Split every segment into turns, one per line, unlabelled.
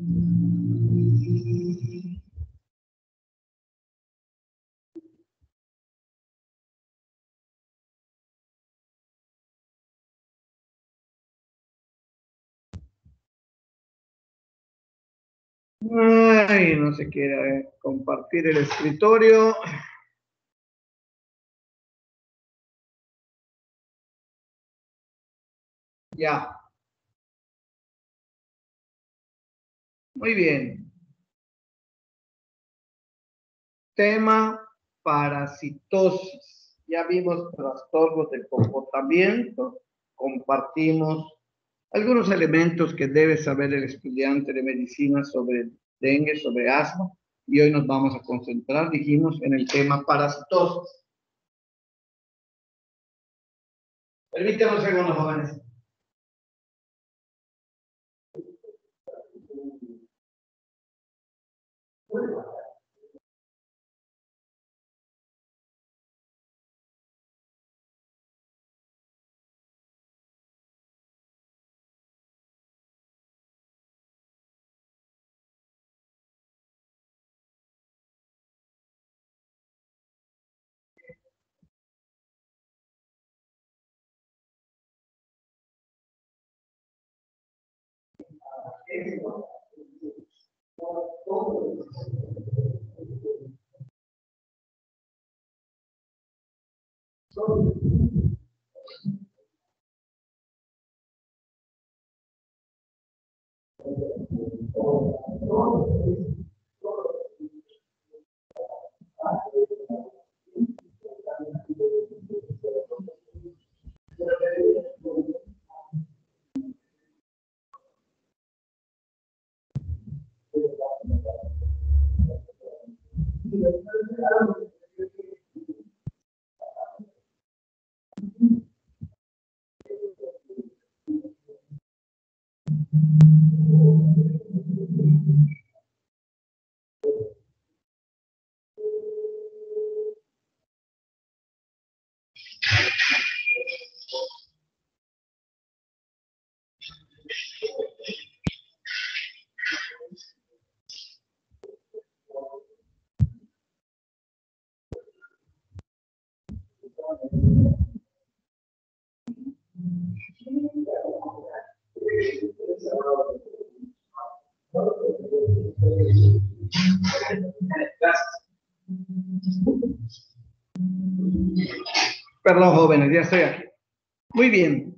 Ay, no se quiere compartir el escritorio. Ya. Muy bien. Tema parasitosis. Ya vimos trastornos del comportamiento. Compartimos algunos elementos que debe saber el estudiante de medicina sobre dengue, sobre asma. Y hoy nos vamos a concentrar, dijimos, en el tema parasitosis. Permítanme un segundo, jóvenes. Perdón, jóvenes, ya estoy aquí. Muy bien.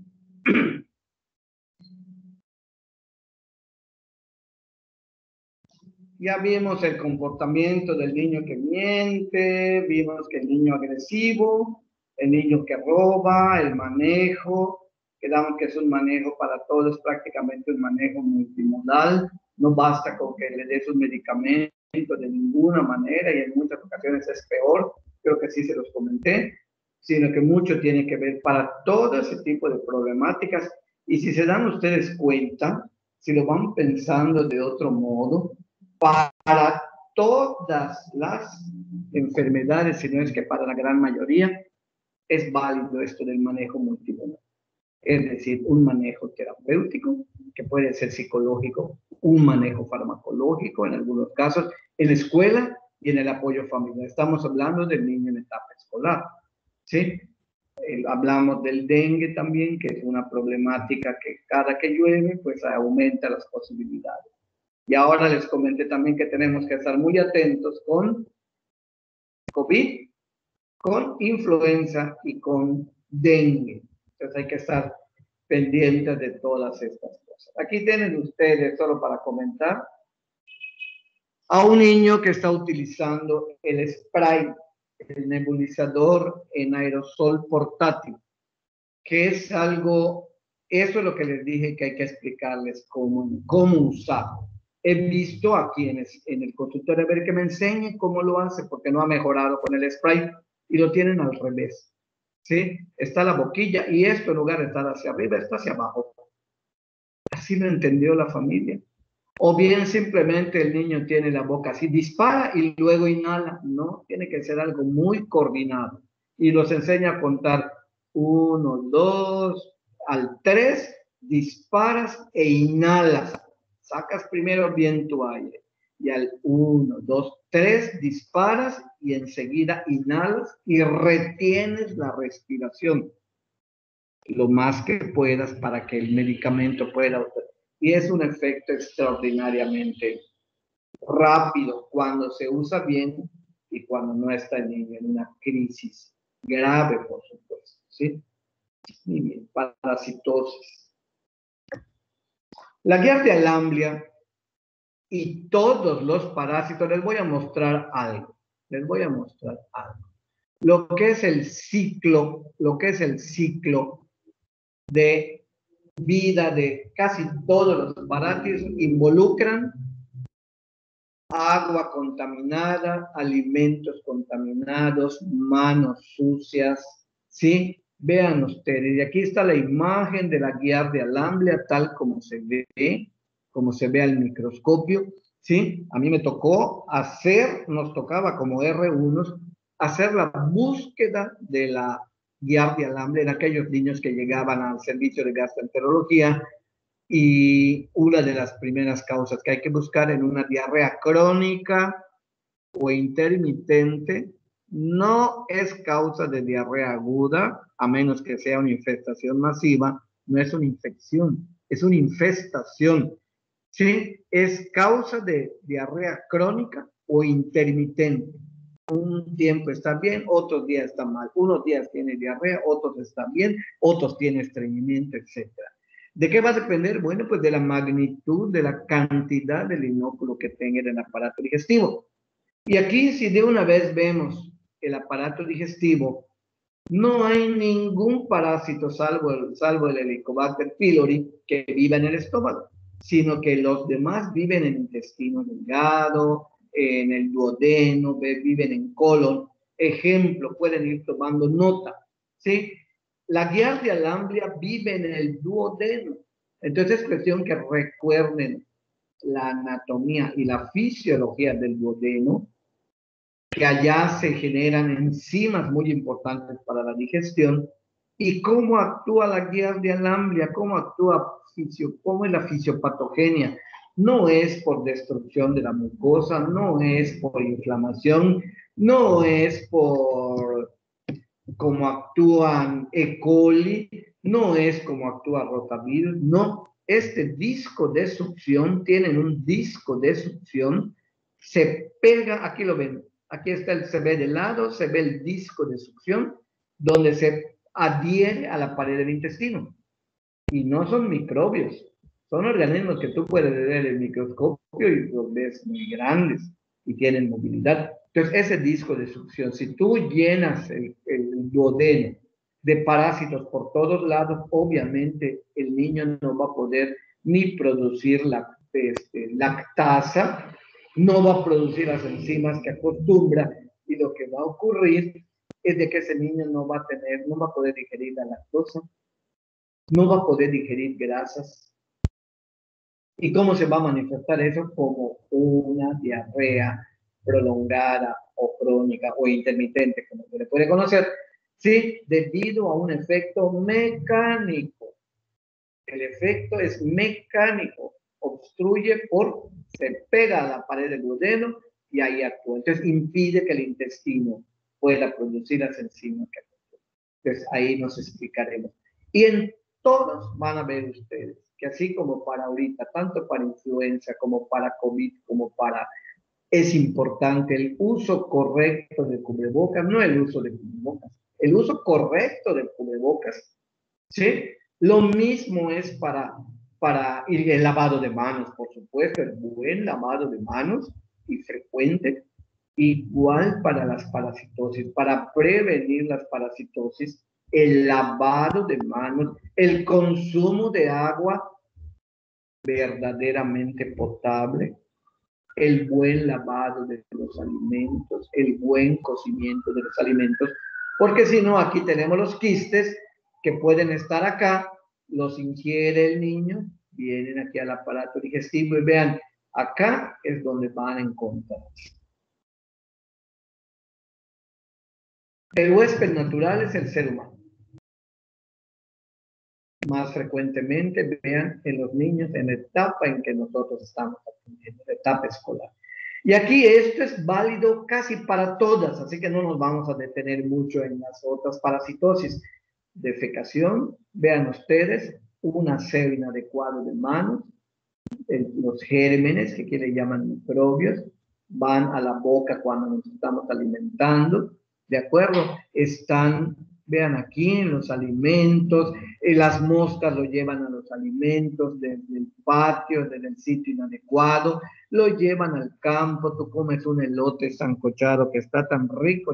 Ya vimos el comportamiento del niño que miente, vimos que el niño agresivo, el niño que roba, el manejo, quedamos que es un manejo para todos, prácticamente un manejo multimodal, no basta con que le dé sus medicamentos de ninguna manera y en muchas ocasiones es peor, creo que sí se los comenté, sino que mucho tiene que ver para todo ese tipo de problemáticas y si se dan ustedes cuenta, si lo van pensando de otro modo, para todas las enfermedades, si no es que para la gran mayoría, es válido esto del manejo multimodal. Es decir, un manejo terapéutico, que puede ser psicológico, un manejo farmacológico en algunos casos, en la escuela y en el apoyo familiar. Estamos hablando del niño en etapa escolar, ¿sí? Hablamos del dengue también, que es una problemática que cada que llueve, pues aumenta las posibilidades. Y ahora les comenté también que tenemos que estar muy atentos con COVID, con influenza y con dengue. Entonces hay que estar pendientes de todas estas cosas. Aquí tienen ustedes, solo para comentar, a un niño que está utilizando el spray, el nebulizador en aerosol portátil, que es algo, eso es lo que les dije que hay que explicarles cómo usarlo. He visto a quienes en el consultorio, a ver que me enseñen cómo lo hace, porque no ha mejorado con el spray y lo tienen al revés. ¿Sí? Está la boquilla y esto en lugar de estar hacia arriba, está hacia abajo. Así lo entendió la familia. O bien simplemente el niño tiene la boca así, dispara y luego inhala. No, tiene que ser algo muy coordinado. Y los enseña a contar 1, 2, al 3, disparas e inhalas. sacas primero bien tu aire y al 1, 2, 3 disparas y enseguida inhalas y retienes la respiración lo más que puedas para que el medicamento pueda. Y es un efecto extraordinariamente rápido cuando se usa bien y cuando no está en una crisis grave, por supuesto. ¿Sí? Y bien, parasitosis. La guía de Alamblia y todos los parásitos, les voy a mostrar algo. Les voy a mostrar algo. Lo que es el ciclo de vida de casi todos los parásitos involucran agua contaminada, alimentos contaminados, manos sucias, ¿sí? Vean ustedes, y aquí está la imagen de la guía de Alamblia, tal como se ve al microscopio, ¿sí? A mí me tocó nos tocaba como R1 hacer la búsqueda de la guía de Alamblia en aquellos niños que llegaban al servicio de gastroenterología. Y una de las primeras causas que hay que buscar en una diarrea crónica o intermitente no es causa de diarrea aguda, a menos que sea una infestación masiva, no es una infección, es una infestación. Sí, es causa de diarrea crónica o intermitente. Un tiempo está bien, otros días está mal. Unos días tiene diarrea, otros están bien, otros tienen estreñimiento, etc. ¿De qué va a depender? Bueno, pues de la magnitud, de la cantidad del inóculo que tenga en el aparato digestivo. Y aquí, si de una vez vemos el aparato digestivo, no hay ningún parásito salvo el Helicobacter pylori que viva en el estómago, sino que los demás viven en el intestino delgado, en el duodeno, viven en colon. Ejemplo, pueden ir tomando nota, ¿sí? La Giardia lamblia vive en el duodeno. Entonces es cuestión que recuerden la anatomía y la fisiología del duodeno, que allá se generan enzimas muy importantes para la digestión, y cómo actúa la Giardia lamblia, cómo es la fisiopatogenia. No es por destrucción de la mucosa, no es por inflamación, no es por cómo actúan E. coli, no es como actúa rotavirus, no. Este disco de succión, tienen un disco de succión, se pega, aquí lo ven, aquí está, se ve de lado, se ve el disco de succión, donde se adhiere a la pared del intestino. Y no son microbios, son organismos que tú puedes ver en el microscopio y los ves muy grandes y tienen movilidad. Entonces, ese disco de succión, si tú llenas el duodeno de parásitos por todos lados, obviamente el niño no va a poder ni producir lactasa, no va a producir las enzimas que acostumbra, y lo que va a ocurrir es de que ese niño no va a poder digerir la lactosa, no va a poder digerir grasas. ¿Y cómo se va a manifestar eso? Como una diarrea prolongada o crónica o intermitente, como se le puede conocer, sí, debido a un efecto mecánico. El efecto es mecánico, se pega a la pared del duodeno y ahí actúa. Entonces impide que el intestino pueda producir las enzimas que actúan. Entonces ahí nos explicaremos. Y en todos van a ver ustedes que así como para ahorita, tanto para influenza como para COVID, es importante el uso correcto del cubrebocas, no el uso de cubrebocas, el uso correcto del cubrebocas, ¿sí? Lo mismo es para el lavado de manos, por supuesto, el buen lavado de manos y frecuente, igual para las parasitosis, para prevenir las parasitosis, el lavado de manos, el consumo de agua verdaderamente potable, el buen lavado de los alimentos, el buen cocimiento de los alimentos, porque si no, aquí tenemos los quistes que pueden estar acá, los ingiere el niño, vienen aquí al aparato digestivo y vean, acá es donde van a encontrar. El huésped natural es el ser humano. más frecuentemente, vean, en los niños en la etapa en que nosotros estamos atendiendo, la etapa escolar. Y aquí esto es válido casi para todas, así que no nos vamos a detener mucho en las otras parasitosis. Defecación, vean ustedes, un aseo inadecuado de manos, los gérmenes, que aquí le llaman microbios, van a la boca cuando nos estamos alimentando, ¿de acuerdo? Están, vean aquí, en los alimentos, las moscas lo llevan a los alimentos desde el patio, desde el sitio inadecuado, lo llevan al campo, tú comes un elote sancochado que está tan rico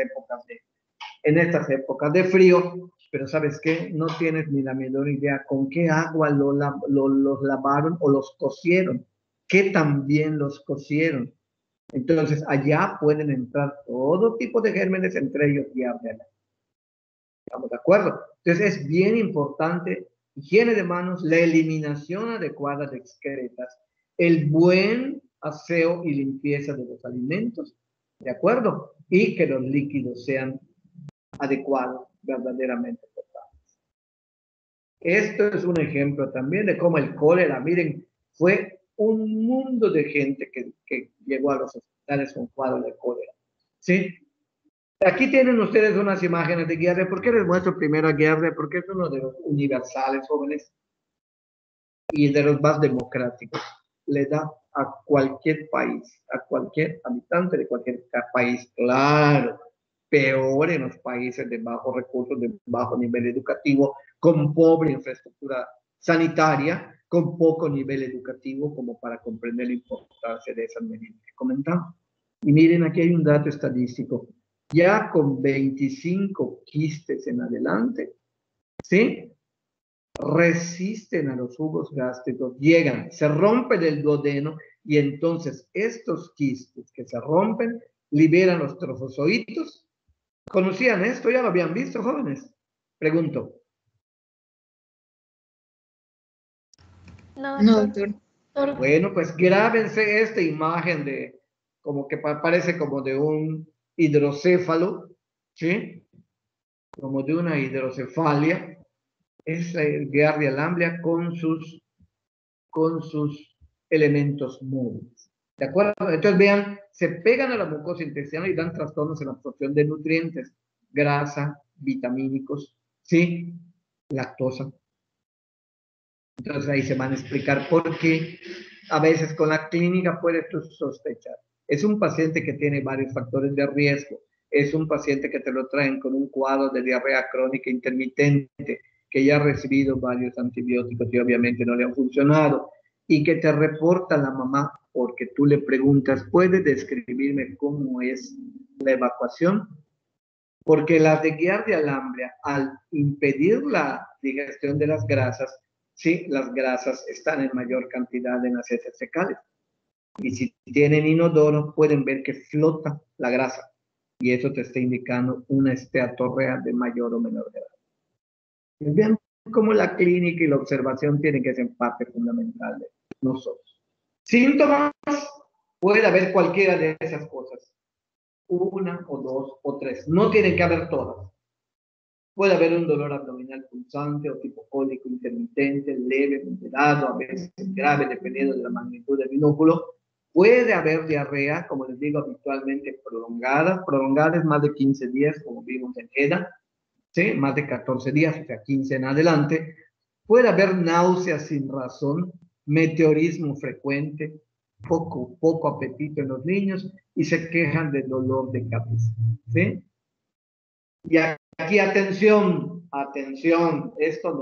en estas épocas de frío, pero ¿sabes qué? No tienes ni la menor idea con qué agua los lavaron o los cocieron, qué también los cocieron. Entonces, allá pueden entrar todo tipo de gérmenes, entre ellos diarrea. ¿Estamos de acuerdo? Entonces, es bien importante higiene de manos, la eliminación adecuada de excretas, el buen aseo y limpieza de los alimentos, ¿de acuerdo? Y que los líquidos sean adecuados, verdaderamente totados. Esto es un ejemplo también de cómo el cólera, miren, fue un mundo de gente que llegó a los hospitales con cuadro de cólera. ¿Sí? Aquí tienen ustedes unas imágenes de Guerre. ¿Por qué les muestro primero a Guerre? Porque es uno de los universales jóvenes y de los más democráticos. Le da a cualquier país, a cualquier habitante de cualquier país, claro, peor en los países de bajos recursos, de bajo nivel educativo, con pobre infraestructura sanitaria, con poco nivel educativo como para comprender la importancia de esas medidas que comentamos. Y miren, aquí hay un dato estadístico. Ya con 25 quistes en adelante, ¿sí? Resisten a los jugos gástricos, llegan, se rompe el duodeno y entonces estos quistes que se rompen liberan los trofozoitos. ¿Conocían esto? ¿Ya lo habían visto, jóvenes? Pregunto.
No,
No,
doctor.
doctor.
Bueno, pues grábense esta imagen de como que parece como de un hidrocéfalo, ¿sí? Como de una hidrocefalia. Es el Giardia lamblia con sus elementos móviles. ¿De acuerdo? Entonces vean, se pegan a la mucosa intestinal y dan trastornos en la absorción de nutrientes, grasa, vitamínicos, ¿sí? Lactosa. Entonces ahí se van a explicar por qué a veces con la clínica puedes tú sospechar. Es un paciente que tiene varios factores de riesgo. Es un paciente que te lo traen con un cuadro de diarrea crónica intermitente, que ya ha recibido varios antibióticos y obviamente no le han funcionado, y que te reporta la mamá porque tú le preguntas, ¿puede describirme cómo es la evacuación? Porque la de Giardia lamblia, al impedir la digestión de las grasas, sí, las grasas están en mayor cantidad en las heces fecales. Y si tienen inodoro, pueden ver que flota la grasa. Y eso te está indicando una esteatorrea de mayor o menor grado. Vean cómo la clínica y la observación tienen que ser parte fundamental de nosotros. Síntomas, puede haber cualquiera de esas cosas. Una o dos o tres. No tienen que haber todas. Puede haber un dolor abdominal pulsante o tipo cólico intermitente, leve, moderado, a veces grave, dependiendo de la magnitud del binóculo. Puede haber diarrea, como les digo, habitualmente prolongada. Prolongada es más de 15 días, como vimos en EDA, ¿sí? Más de 14 días, o sea, 15 en adelante. Puede haber náuseas sin razón, meteorismo frecuente, poco apetito en los niños y se quejan de dolor de cabeza, ¿sí? Y aquí, atención, esto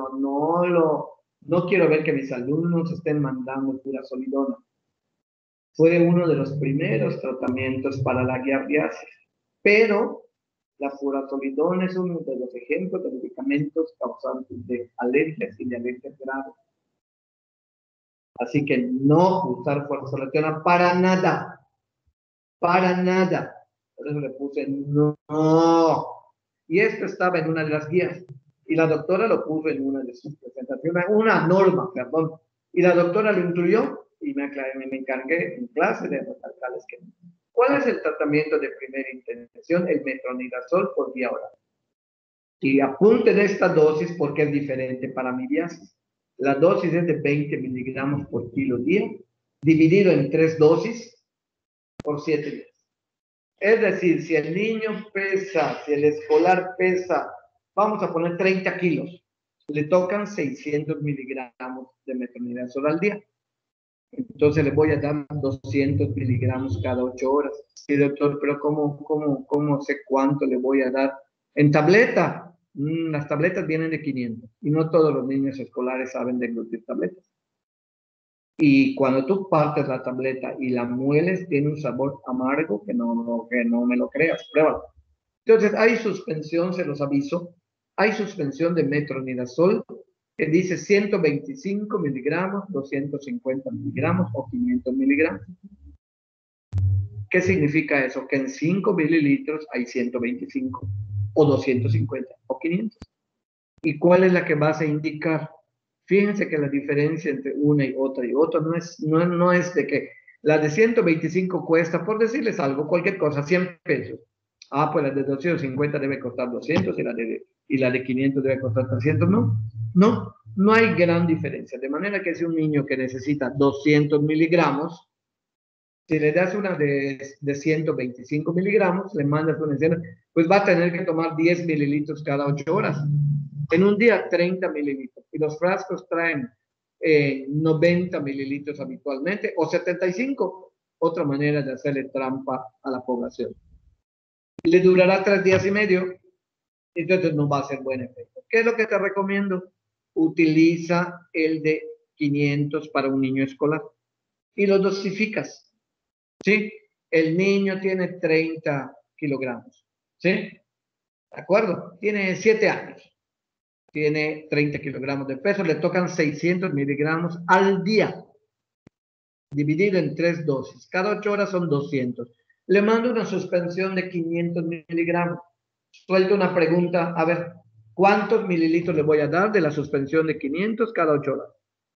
no quiero ver que mis alumnos estén mandando furazolidona. Fue uno de los primeros tratamientos para la giardiasis, pero la furazolidona es uno de los ejemplos de medicamentos causantes de alergias y de alergias graves. Así que no usar furazolidona para nada, para nada. Por eso le puse no. Y esto estaba en una de las guías. Y la doctora lo puso en una de sus presentaciones, una norma, perdón. Y la doctora lo incluyó y me encargué en clase de recalcarles que no. ¿Cuál es el tratamiento de primera intervención? El metronidazol por vía oral. Y apunten esta dosis porque es diferente para miriasis. La dosis es de 20 miligramos por kilo día, dividido en 3 dosis por 7 días. Es decir, si el niño pesa, si el escolar pesa, vamos a poner 30 kilos, le tocan 600 miligramos de metronidazol al día. Entonces le voy a dar 200 miligramos cada 8 horas. Sí, doctor, pero ¿cómo sé cuánto le voy a dar? En tableta, las tabletas vienen de 500 y no todos los niños escolares saben deglutir tabletas. Y cuando tú partes la tableta y la mueles, tiene un sabor amargo que no me lo creas, pruébalo. Entonces, hay suspensión, se los aviso, hay suspensión de metronidazol que dice 125 miligramos, 250 miligramos o 500 miligramos. ¿Qué significa eso? Que en 5 mililitros hay 125 o 250 o 500. ¿Y cuál es la que vas a indicar? Fíjense que la diferencia entre una y otra no es de que la de 125 cuesta, por decirles algo, cualquier cosa, 100 pesos. Ah, pues la de 250 debe costar 200 y la de 500 debe costar 300. No hay gran diferencia. De manera que si un niño que necesita 200 miligramos, si le das una de 125 miligramos, le mandas una escena, pues va a tener que tomar 10 mililitros cada 8 horas. En un día, 30 mililitros. Y los frascos traen 90 mililitros habitualmente, o 75, otra manera de hacerle trampa a la población. Le durará 3 días y medio, entonces no va a ser buen efecto. ¿Qué es lo que te recomiendo? Utiliza el de 500 para un niño escolar y lo dosificas. ¿Sí? El niño tiene 30 kilogramos. ¿Sí? ¿De acuerdo? Tiene 7 años. Tiene 30 kilogramos de peso. Le tocan 600 miligramos al día. Dividido en 3 dosis. Cada 8 horas son 200. Le mando una suspensión de 500 miligramos. Suelto una pregunta. A ver, ¿cuántos mililitros le voy a dar de la suspensión de 500 cada 8 horas?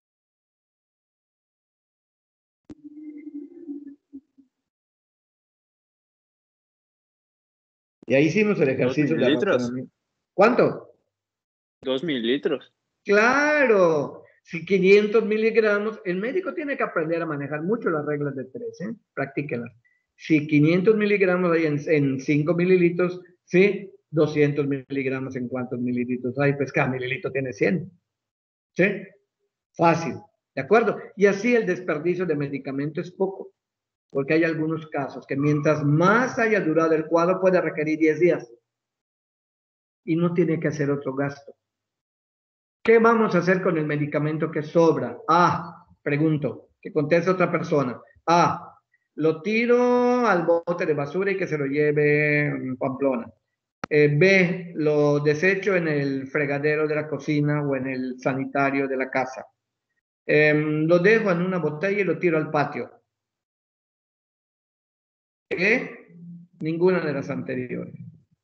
Y ahí hicimos el ejercicio de razonamiento. ¿Cuánto?
2 mililitros.
Claro. Si 500 miligramos, el médico tiene que aprender a manejar mucho las reglas de 3, ¿eh? Practíquenlas. Si 500 miligramos hay en 5 mililitros, ¿sí? 200 miligramos en cuántos mililitros hay, pues cada mililitro tiene 100. ¿Sí? Fácil. ¿De acuerdo? Y así el desperdicio de medicamento es poco. Porque hay algunos casos que mientras más haya durado el cuadro puede requerir 10 días. Y no tiene que hacer otro gasto. ¿Qué vamos a hacer con el medicamento que sobra? A, pregunto, que conteste otra persona. A, lo tiro al bote de basura y que se lo lleve en Pamplona. B, lo desecho en el fregadero de la cocina o en el sanitario de la casa. Lo dejo en una botella y lo tiro al patio. Ninguna de las anteriores.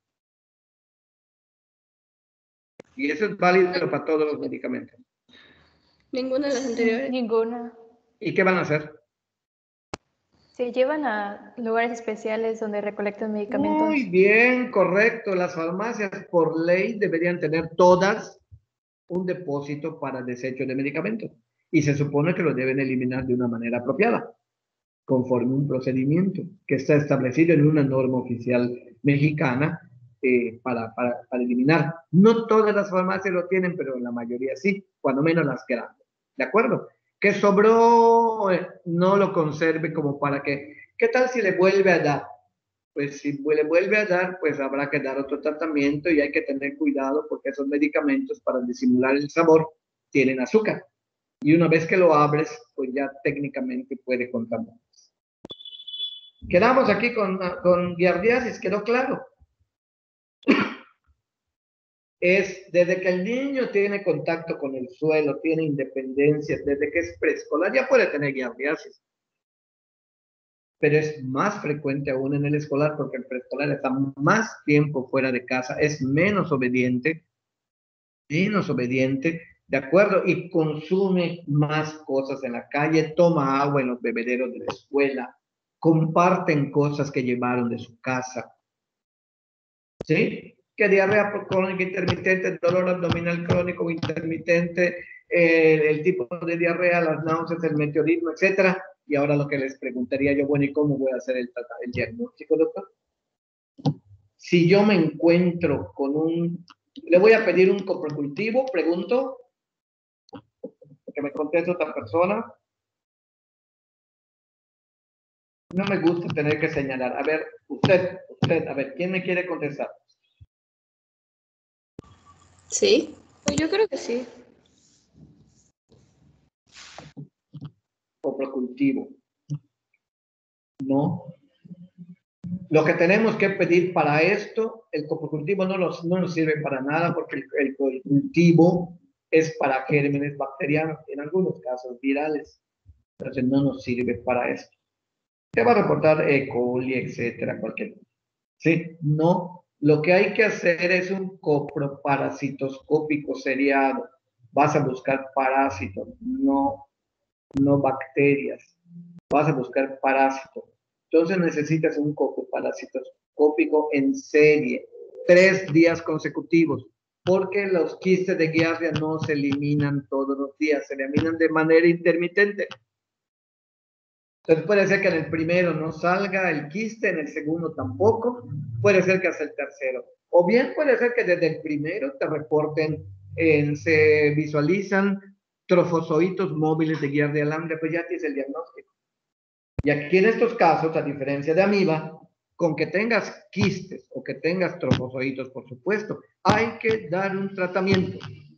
Y eso es válido para todos los medicamentos.
Ninguna de las anteriores.
Ninguna.
¿Y qué van a hacer?
Se llevan a lugares especiales donde recolectan medicamentos.
Muy bien, correcto. Las farmacias por ley deberían tener todas un depósito para desecho de medicamentos. Y se supone que lo deben eliminar de una manera apropiada, conforme un procedimiento que está establecido en una norma oficial mexicana para eliminar. No todas las farmacias lo tienen, pero la mayoría sí, cuando menos las grandes. ¿De acuerdo? Que sobró, no lo conserve como para que, ¿qué tal si le vuelve a dar? Pues si le vuelve a dar, pues habrá que dar otro tratamiento y hay que tener cuidado porque esos medicamentos para disimular el sabor tienen azúcar. Y una vez que lo abres, pues ya técnicamente puede contaminar. Quedamos aquí con giardiasis, ¿quedó claro? Es desde que el niño tiene contacto con el suelo, tiene independencia, desde que es preescolar, ya puede tener giardiasis. Pero es más frecuente aún en el escolar porque el preescolar está más tiempo fuera de casa, es menos obediente, ¿de acuerdo? Y consume más cosas en la calle, toma agua en los bebederos de la escuela, comparten cosas que llevaron de su casa. ¿Sí? que diarrea crónica intermitente, dolor abdominal crónico intermitente, el tipo de diarrea, las náuseas, el meteorismo, etcétera. Y ahora lo que les preguntaría yo, bueno, ¿y cómo voy a hacer el diagnóstico, doctor? Si yo me encuentro con le voy a pedir un coprocultivo, pregunto, que me conteste otra persona. No me gusta tener que señalar. A ver, usted, a ver, ¿quién me quiere contestar?
Sí, pues yo creo que sí.
Coprocultivo. No. Lo que tenemos que pedir para esto, el coprocultivo no nos sirve para nada porque el cultivo es para gérmenes bacterianos, en algunos casos virales. Entonces no nos sirve para esto. Te va a reportar E. coli, etcétera, cualquier cosa. ¿Sí? No. Lo que hay que hacer es un coproparasitoscópico seriado. Vas a buscar parásitos, no bacterias. Vas a buscar parásitos. Entonces necesitas un coproparasitoscópico en serie, 3 días consecutivos, porque los quistes de Giardia no se eliminan todos los días, se eliminan de manera intermitente. Entonces puede ser que en el primero no salga el quiste, en el segundo tampoco, puede ser que hasta el tercero. O bien puede ser que desde el primero te reporten, se visualizan trofozoitos móviles de Giardia lambda, pues ya tienes el diagnóstico. Y aquí en estos casos, a diferencia de amiba, con que tengas quistes o que tengas trofozoitos, por supuesto, hay que dar un tratamiento.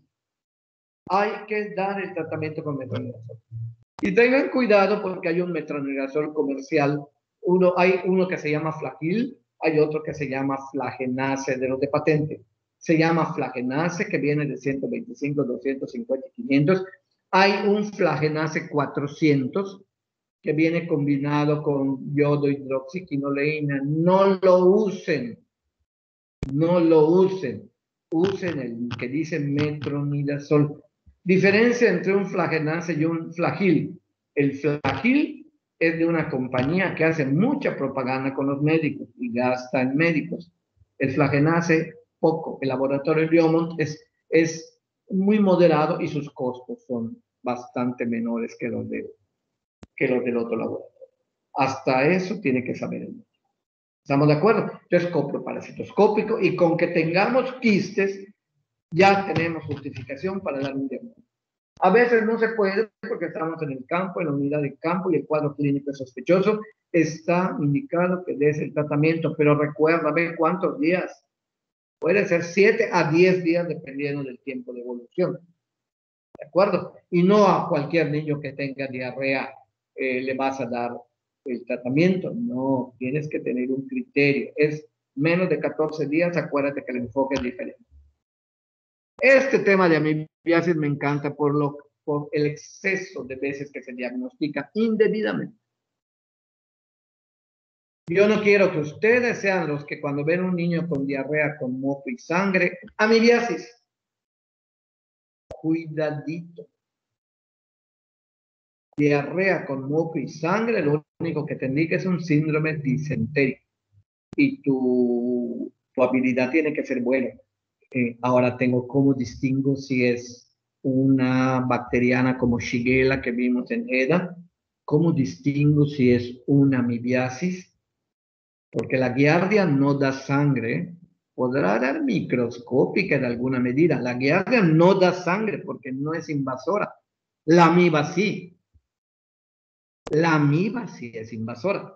Hay que dar el tratamiento con metronidazol. Y tengan cuidado porque hay un metronidazol comercial. Hay uno que se llama Flagyl, hay otro que se llama Flagenase, de los de patente. Se llama Flagenase, que viene de 125, 250 y 500. Hay un Flagenase 400, que viene combinado con yodo hidroxiquinoleína. No lo usen. No lo usen. Usen el que dice metronidazol. Diferencia entre un Flagenase y un Flagyl. El Flagyl es de una compañía que hace mucha propaganda con los médicos y gasta en médicos. El Flagenase, poco. El laboratorio Biomont es muy moderado y sus costos son bastante menores que los del otro laboratorio. Hasta eso tiene que saber el médico. ¿Estamos de acuerdo? Entonces, coproparasitoscópico, y con que tengamos quistes, ya tenemos justificación para dar un diagnóstico. A veces no se puede porque estamos en el campo, en la unidad de campo, y el cuadro clínico es sospechoso. Está indicado que des el tratamiento, pero recuerda, ve cuántos días. Puede ser 7 a 10 días dependiendo del tiempo de evolución. ¿De acuerdo? Y no a cualquier niño que tenga diarrea le vas a dar el tratamiento. No, tienes que tener un criterio. Es menos de 14 días, acuérdate que el enfoque es diferente. Este tema de amibiasis me encanta por el exceso de veces que se diagnostica indebidamente. Yo no quiero que ustedes sean los que cuando ven un niño con diarrea, con moco y sangre, amibiasis. Cuidadito. Diarrea con moco y sangre, lo único que te indica es un síndrome disentérico. Y tu habilidad tiene que ser buena. Ahora cómo distingo si es una bacteriana como Shigella que vimos en EDA, cómo distingo si es una amibiasis, porque la Giardia no da sangre, podrá dar microscópica en alguna medida. La Giardia no da sangre porque no es invasora. La amiba sí. La amiba sí es invasora.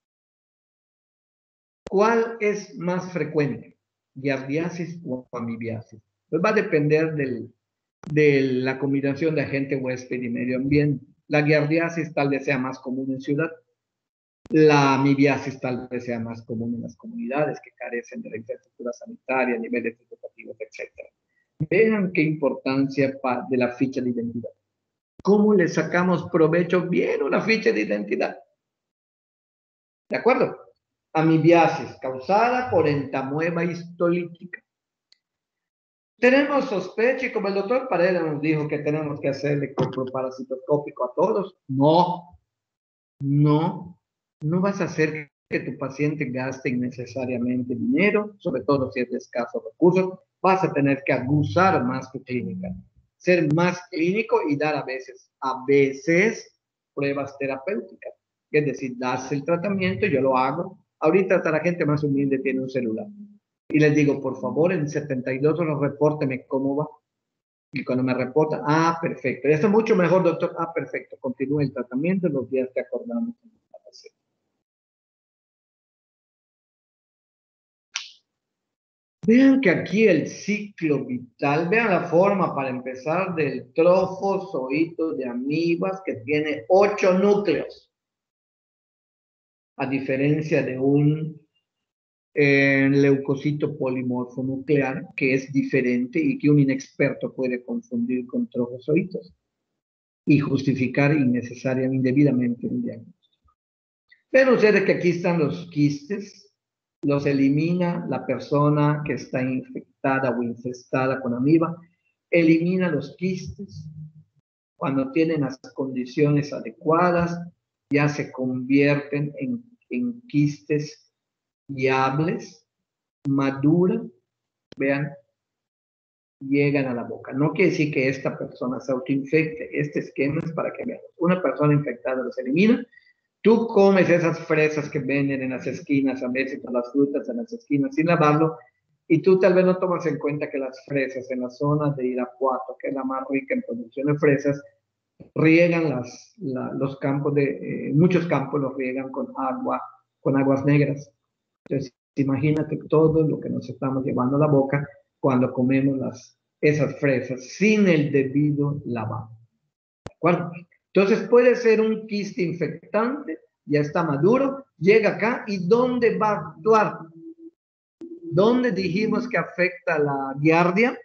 ¿Cuál es más frecuente? ¿Giardiasis o amibiasis? Pues va a depender de la combinación de agente huésped y medio ambiente. La giardiasis tal vez sea más común en ciudad. La amibiasis tal vez sea más común en las comunidades que carecen de la infraestructura sanitaria, niveles educativos, etc. Vean qué importancia de la ficha de identidad. ¿Cómo le sacamos provecho bien una ficha de identidad? ¿De acuerdo? Amibiasis causada por entamueba histolítica. Tenemos sospecha y como el doctor Paredes nos dijo que tenemos que hacerle coproparasitoscópico a todos, no vas a hacer que tu paciente gaste innecesariamente dinero, sobre todo si es de escasos recursos, vas a tener que abusar más tu clínica, ser más clínico y dar a veces pruebas terapéuticas. Es decir, darse el tratamiento, yo lo hago. Ahorita hasta la gente más humilde tiene un celular. Y les digo, por favor, en 72 horas repórteme cómo va. Y cuando me reporta, perfecto. Ya está mucho mejor, doctor. Perfecto. Continúe el tratamiento, los días que acordamos. Vean que aquí el ciclo vital, vean la forma para empezar del trofozoito de amibas que tiene 8 núcleos, a diferencia de un leucocito polimorfo nuclear que es diferente y que un inexperto puede confundir con trofozoitos y justificar innecesariamente, indebidamente un diagnóstico. Ven ustedes que aquí están los quistes. Los elimina la persona que está infectada o infestada con amiba, elimina los quistes. Cuando tienen las condiciones adecuadas, ya se convierten en quistes viables, maduran, vean, llegan a la boca. No quiere decir que esta persona se autoinfecte, este esquema es para que vean. Una persona infectada los elimina. Tú comes esas fresas que venden en las esquinas, a veces con las frutas en las esquinas sin lavarlo, y tú tal vez no tomas en cuenta que las fresas en la zona de Irapuato, que es la más rica en producción de fresas, riegan los campos muchos campos los riegan con aguas negras. Entonces, imagínate todo lo que nos estamos llevando a la boca cuando comemos esas fresas sin el debido lavado. ¿De acuerdo? Entonces puede ser un quiste infectante, ya está maduro, llega acá y ¿dónde va a actuar? ¿Dónde dijimos que afecta la giardia?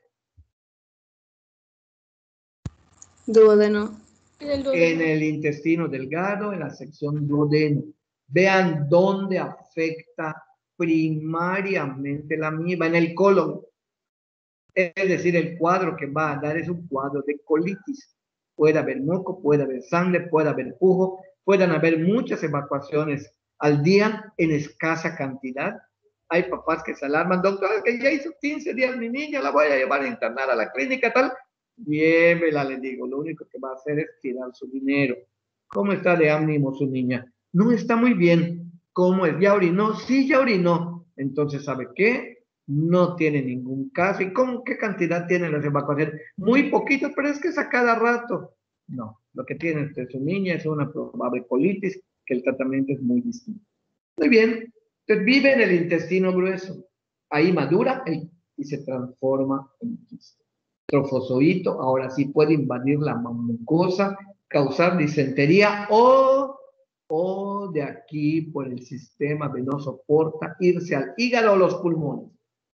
Duodeno.
En el intestino delgado, en la sección duodeno. Vean dónde afecta primariamente la amiba, en el colon. Es decir, el cuadro que va a dar es un cuadro de colitis. Puede haber moco, puede haber sangre, puede haber pujo, pueden haber muchas evacuaciones al día en escasa cantidad. Hay papás que se alarman, doctor, es que ya hizo 15 días mi niña, la voy a llevar a internar a la clínica, tal. Llévela, le digo, lo único que va a hacer es tirar su dinero. ¿Cómo está de ánimo su niña? No, está muy bien. ¿Cómo es? ¿Ya orinó? Sí, ya orinó. Entonces, ¿sabe qué? No tiene ningún caso. ¿Y cómo, qué cantidad tienen las evacuaciones? Muy poquito, pero es que es a cada rato. No, lo que tiene usted su niña es una probable colitis, que el tratamiento es muy distinto. Muy bien, entonces vive en el intestino grueso. Ahí madura y se transforma en quiste. Trofozoito, ahora sí puede invadir la mucosa, causar disentería o de aquí por el sistema venoso porta irse al hígado o los pulmones.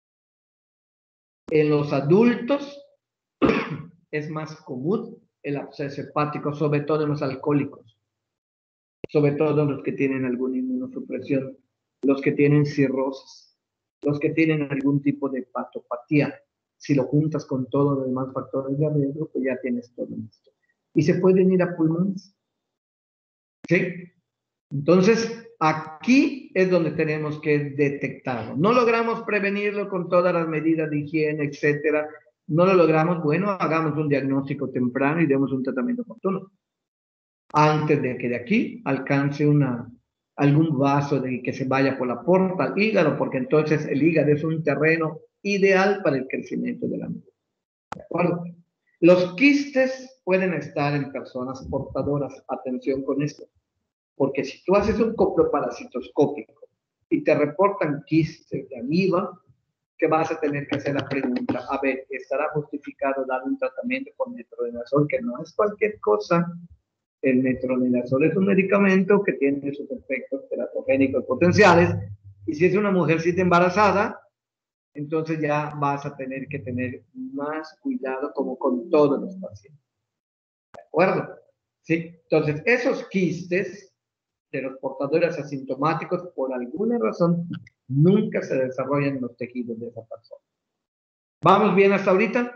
En los adultos es más común el absceso hepático, sobre todo en los alcohólicos, sobre todo en los que tienen alguna inmunosupresión, los que tienen cirrosis, los que tienen algún tipo de hepatopatía. Si lo juntas con todos los demás factores de riesgo, pues ya tienes todo esto. Y se pueden ir a pulmones. ¿Sí? Entonces, aquí es donde tenemos que detectarlo. No logramos prevenirlo con todas las medidas de higiene, etcétera. No lo logramos, bueno, hagamos un diagnóstico temprano y demos un tratamiento oportuno. Antes de que de aquí alcance algún vaso que se vaya por la porta al hígado, porque entonces el hígado es un terreno ideal para el crecimiento de la amiba. ¿De acuerdo? Los quistes pueden estar en personas portadoras. Atención con esto. Porque si tú haces un coproparasitoscópico y te reportan quistes de amiba, que vas a tener que hacer la pregunta, a ver, ¿estará justificado dar un tratamiento con metronidazol? Que no es cualquier cosa. El metronidazol es un medicamento que tiene sus efectos teratogénicos potenciales, y si es una mujercita embarazada, entonces ya vas a tener que tener más cuidado como con todos los pacientes. ¿De acuerdo? ¿Sí? Entonces, esos quistes de los portadores asintomáticos, por alguna razón, nunca se desarrollan en los tejidos de esa persona. ¿Vamos bien hasta ahorita?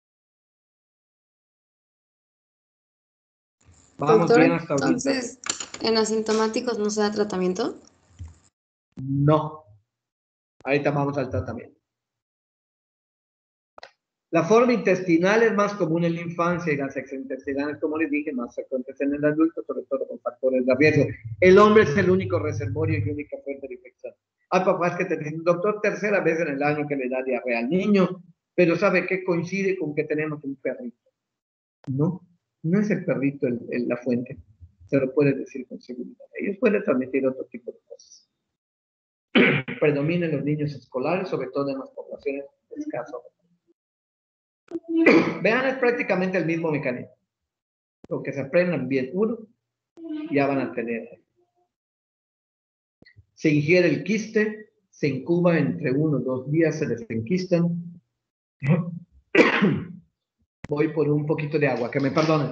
Vamos
Doctor,
bien hasta ahorita.
entonces, ¿En asintomáticos no se da tratamiento?
No. Ahorita vamos al tratamiento. La forma intestinal es más común en la infancia y las extraintestinales, como les dije, más frecuentes en el adulto, sobre todo con factores de riesgo. El hombre es el único reservorio y única fuente de infección. Hay papás que te dicen, doctor, tercera vez en el año que le da diarrea al niño, pero ¿sabe qué? Coincide con que tenemos un perrito. No, no es el perrito la fuente. Se lo puede decir con seguridad. Ellos pueden transmitir otro tipo de cosas. Predominan los niños escolares, sobre todo en las poblaciones escasas. Vean, es prácticamente el mismo mecanismo. Lo que se aprendan bien uno, ya van a tener. Se ingiere el quiste, se incuba entre 1 o 2 días, se desenquistan. Voy por un poquito de agua, que me perdonen.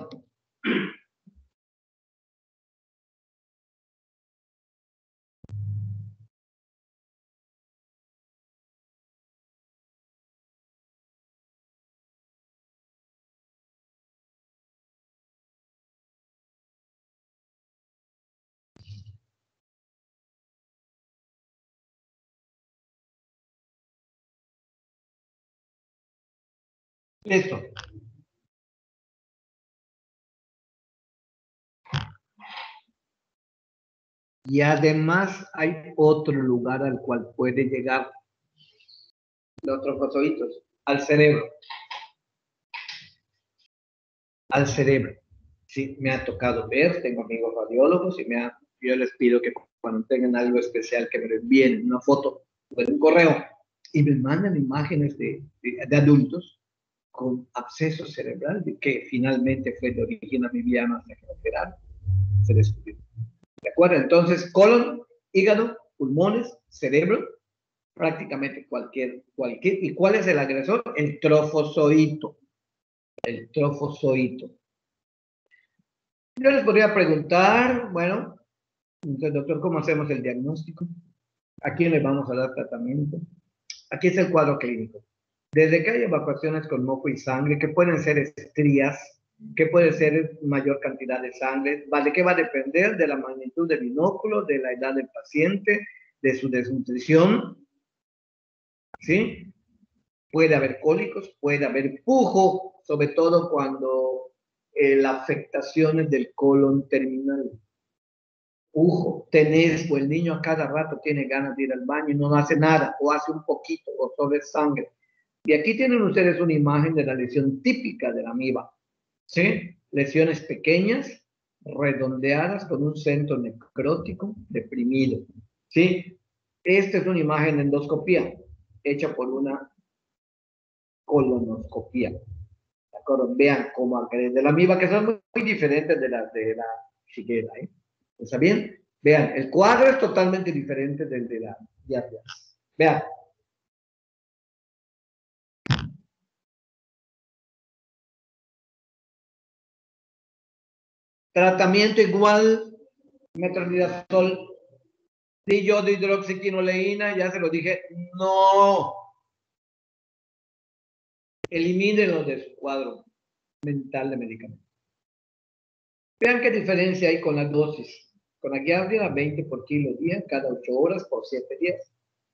Listo. Y además hay otro lugar al cual puede llegar los trofosoditos, al cerebro. Al cerebro. Sí, me ha tocado ver, tengo amigos radiólogos y yo les pido que cuando tengan algo especial que me lo envíen una foto o en un correo y me mandan imágenes de adultos con absceso cerebral que finalmente fue de origen amibiano hasta que lo operaron, se descubrió. ¿De acuerdo? Entonces, colon, hígado, pulmones, cerebro, prácticamente cualquier. ¿Y cuál es el agresor? El trofozoito. El trofozoito. Yo les podría preguntar, bueno, entonces, doctor, ¿cómo hacemos el diagnóstico? ¿A quién le vamos a dar tratamiento? Aquí es el cuadro clínico. Desde que hay evacuaciones con moco y sangre, que pueden ser estrías, que puede ser mayor cantidad de sangre, ¿de qué va a depender? De la magnitud del binóculo, de la edad del paciente, de su desnutrición, ¿sí? Puede haber cólicos, puede haber pujo, sobre todo cuando la afectación es del colon terminal. Pujo, tenés, o el niño a cada rato tiene ganas de ir al baño y no hace nada, o hace un poquito, o solo es sangre. Y aquí tienen ustedes una imagen de la lesión típica de la amiba, ¿sí? Lesiones pequeñas, redondeadas, con un centro necrótico deprimido, ¿sí? Esta es una imagen de endoscopía, hecha por una colonoscopía. ¿De acuerdo? Vean cómo agrede la amiba, que son muy diferentes de las de la chiquera, ¿eh? ¿Está bien? Vean, el cuadro es totalmente diferente del de la diarrea. Vean. Tratamiento igual, metronidazol, dihidroxiquinoleína, ya se lo dije, no. Elimínenlo de su cuadro mental de medicamentos. Vean qué diferencia hay con la dosis. Con la Giardia, 20 por kilo día, cada 8 horas por 7 días.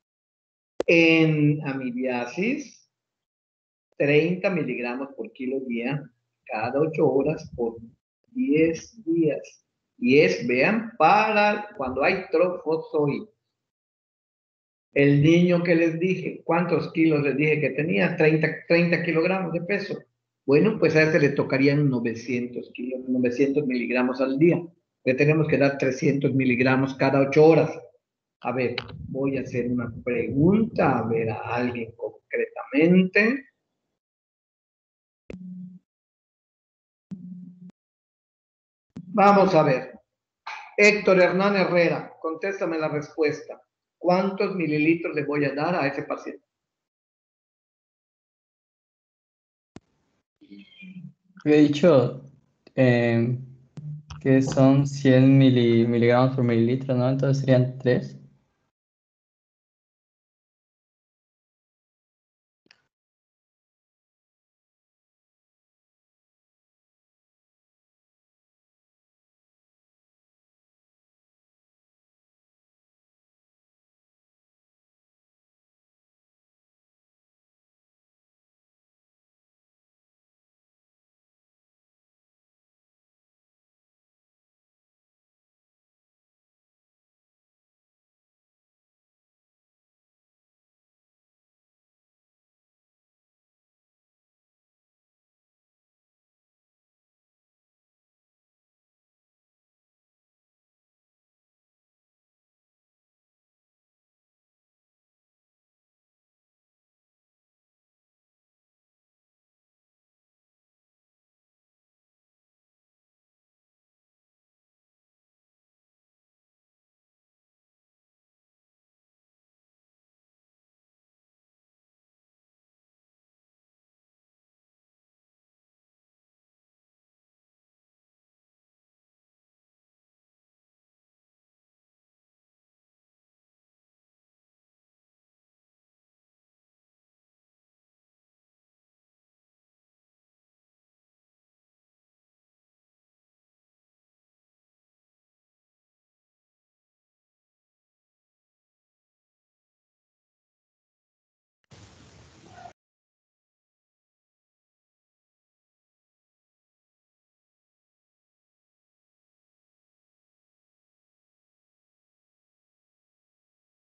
En amibiasis, 30 miligramos por kilo día, cada 8 horas por 10 días. Y es, vean, para cuando hay trofozoides. El niño que les dije, ¿cuántos kilos les dije que tenía? 30 kilogramos de peso. Bueno, pues a este le tocarían 900 kilos, 900 miligramos al día. Le tenemos que dar 300 miligramos cada 8 horas. A ver, voy a hacer una pregunta, a ver a alguien concretamente. Vamos a ver. Héctor Hernán Herrera, contéstame la respuesta. ¿Cuántos mililitros le voy a dar a ese paciente?
He dicho que son 100 miligramos por mililitro, ¿no? Entonces serían 3.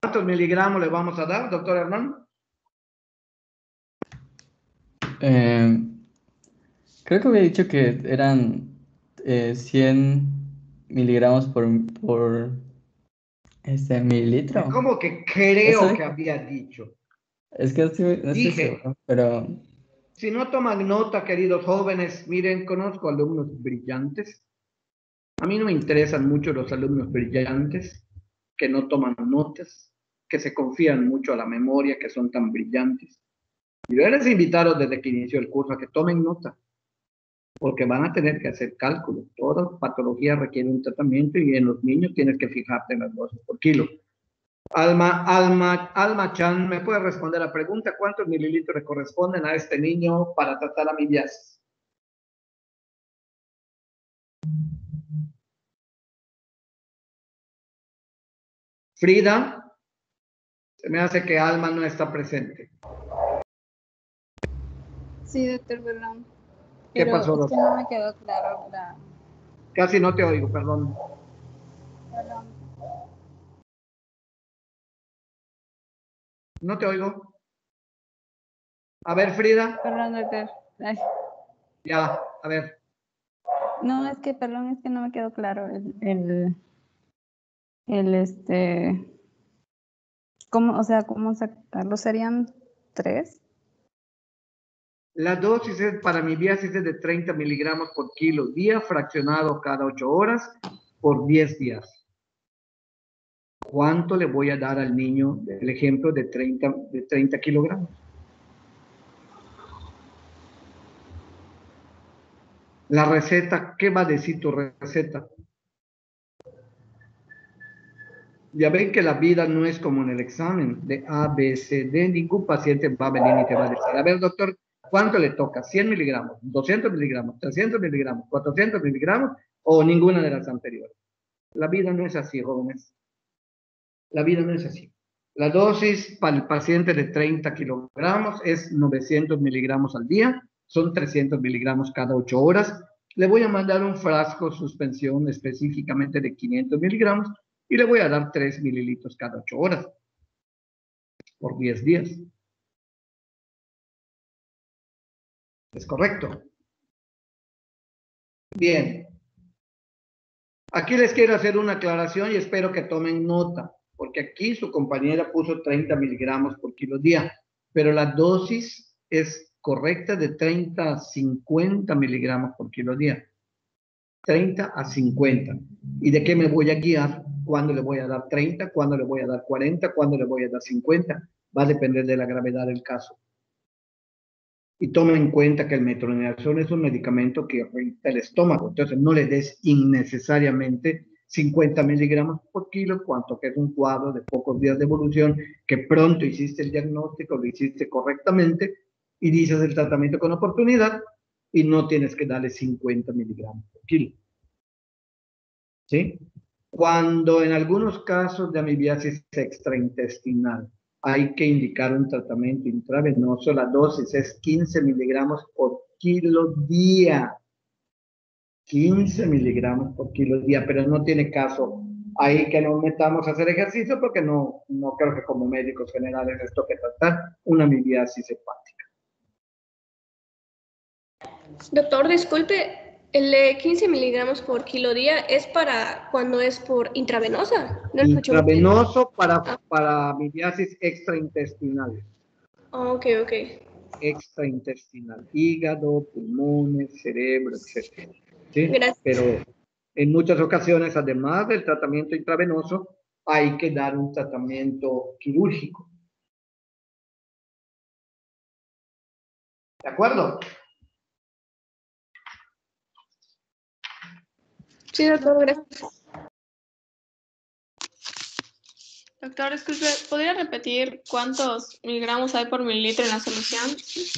¿Cuántos miligramos le vamos a dar, doctor Hernán?
Creo que había dicho que eran 100 miligramos por mililitro.
¿Cómo que
Eso
creo que
dije.
había dicho?
Es que no estoy
Dije,
seguro, pero
si no toman nota, queridos jóvenes, miren, conozco alumnos brillantes. A mí no me interesan mucho los alumnos brillantes que no toman notas, que se confían mucho a la memoria, que son tan brillantes. Yo les invitaron desde que inició el curso a que tomen nota, porque van a tener que hacer cálculos. Toda patología requiere un tratamiento y en los niños tienes que fijarte en las dosis por kilo. Alma Chan, ¿me puede responder la pregunta? ¿Cuántos mililitros le corresponden a este niño para tratar amibiasis? Frida, se me hace que Alma no está presente.
Sí, doctor, perdón.
¿Qué
Pero
pasó,
es que
doctor?
no me quedó claro
Casi no te oigo, perdón.
perdón.
No te oigo. A ver, Frida.
Perdón, doctor. Ay,
Ya, a ver.
no, perdón, es que no me quedó claro el ¿cómo, o sea, cómo sacarlo? ¿Serían 3?
La dosis para amibiasis es de 30 miligramos por kilo día, fraccionado cada 8 horas por 10 días. ¿Cuánto le voy a dar al niño? El ejemplo de 30 kilogramos. La receta, ¿qué va a decir tu receta? Ya ven que la vida no es como en el examen de A, B, C, D. Ningún paciente va a venir y te va a decir, a ver, doctor, ¿cuánto le toca? ¿100 miligramos, 200 miligramos, 300 miligramos, 400 miligramos o ninguna de las anteriores? La vida no es así, jóvenes. La vida no es así. La dosis para el paciente de 30 kilogramos es 900 miligramos al día, son 300 miligramos cada 8 horas. Le voy a mandar un frasco suspensión específicamente de 500 miligramos y le voy a dar 3 mililitros cada 8 horas por 10 días. ¿Es correcto? Bien. Aquí les quiero hacer una aclaración y espero que tomen nota, porque aquí su compañera puso 30 miligramos por kilo día, pero la dosis es correcta de 30 a 50 miligramos por kilo día. 30 a 50. ¿Y de qué me voy a guiar? ¿Cuándo le voy a dar 30? ¿Cuándo le voy a dar 40? ¿Cuándo le voy a dar 50? Va a depender de la gravedad del caso. Y toma en cuenta que el metronidazol es un medicamento que irrita el estómago, entonces no le des innecesariamente 50 miligramos por kilo, cuanto que es un cuadro de pocos días de evolución, que pronto hiciste el diagnóstico, lo hiciste correctamente, y dices el tratamiento con oportunidad, y no tienes que darle 50 miligramos por kilo. ¿Sí? Cuando en algunos casos de amibiasis extraintestinal hay que indicar un tratamiento intravenoso, la dosis es 15 miligramos por kilo día. 15 miligramos por kilo día, pero no tiene caso ahí que nos metamos a hacer ejercicio porque no creo que como médicos generales les toque tratar una amibiasis hepática.
Doctor, disculpe, el de 15 miligramos por kilo día es para cuando es por intravenosa. No escucho bien.
Intravenoso para amibiasis extraintestinal.
Ok.
Extraintestinal, hígado, pulmones, cerebro, etc. ¿Sí?
Gracias.
Pero en muchas ocasiones, además del tratamiento intravenoso, hay que dar un tratamiento quirúrgico. ¿De acuerdo?
Sí, doctor, gracias.
Doctor, disculpe, ¿podría repetir cuántos miligramos hay por mililitro en la solución?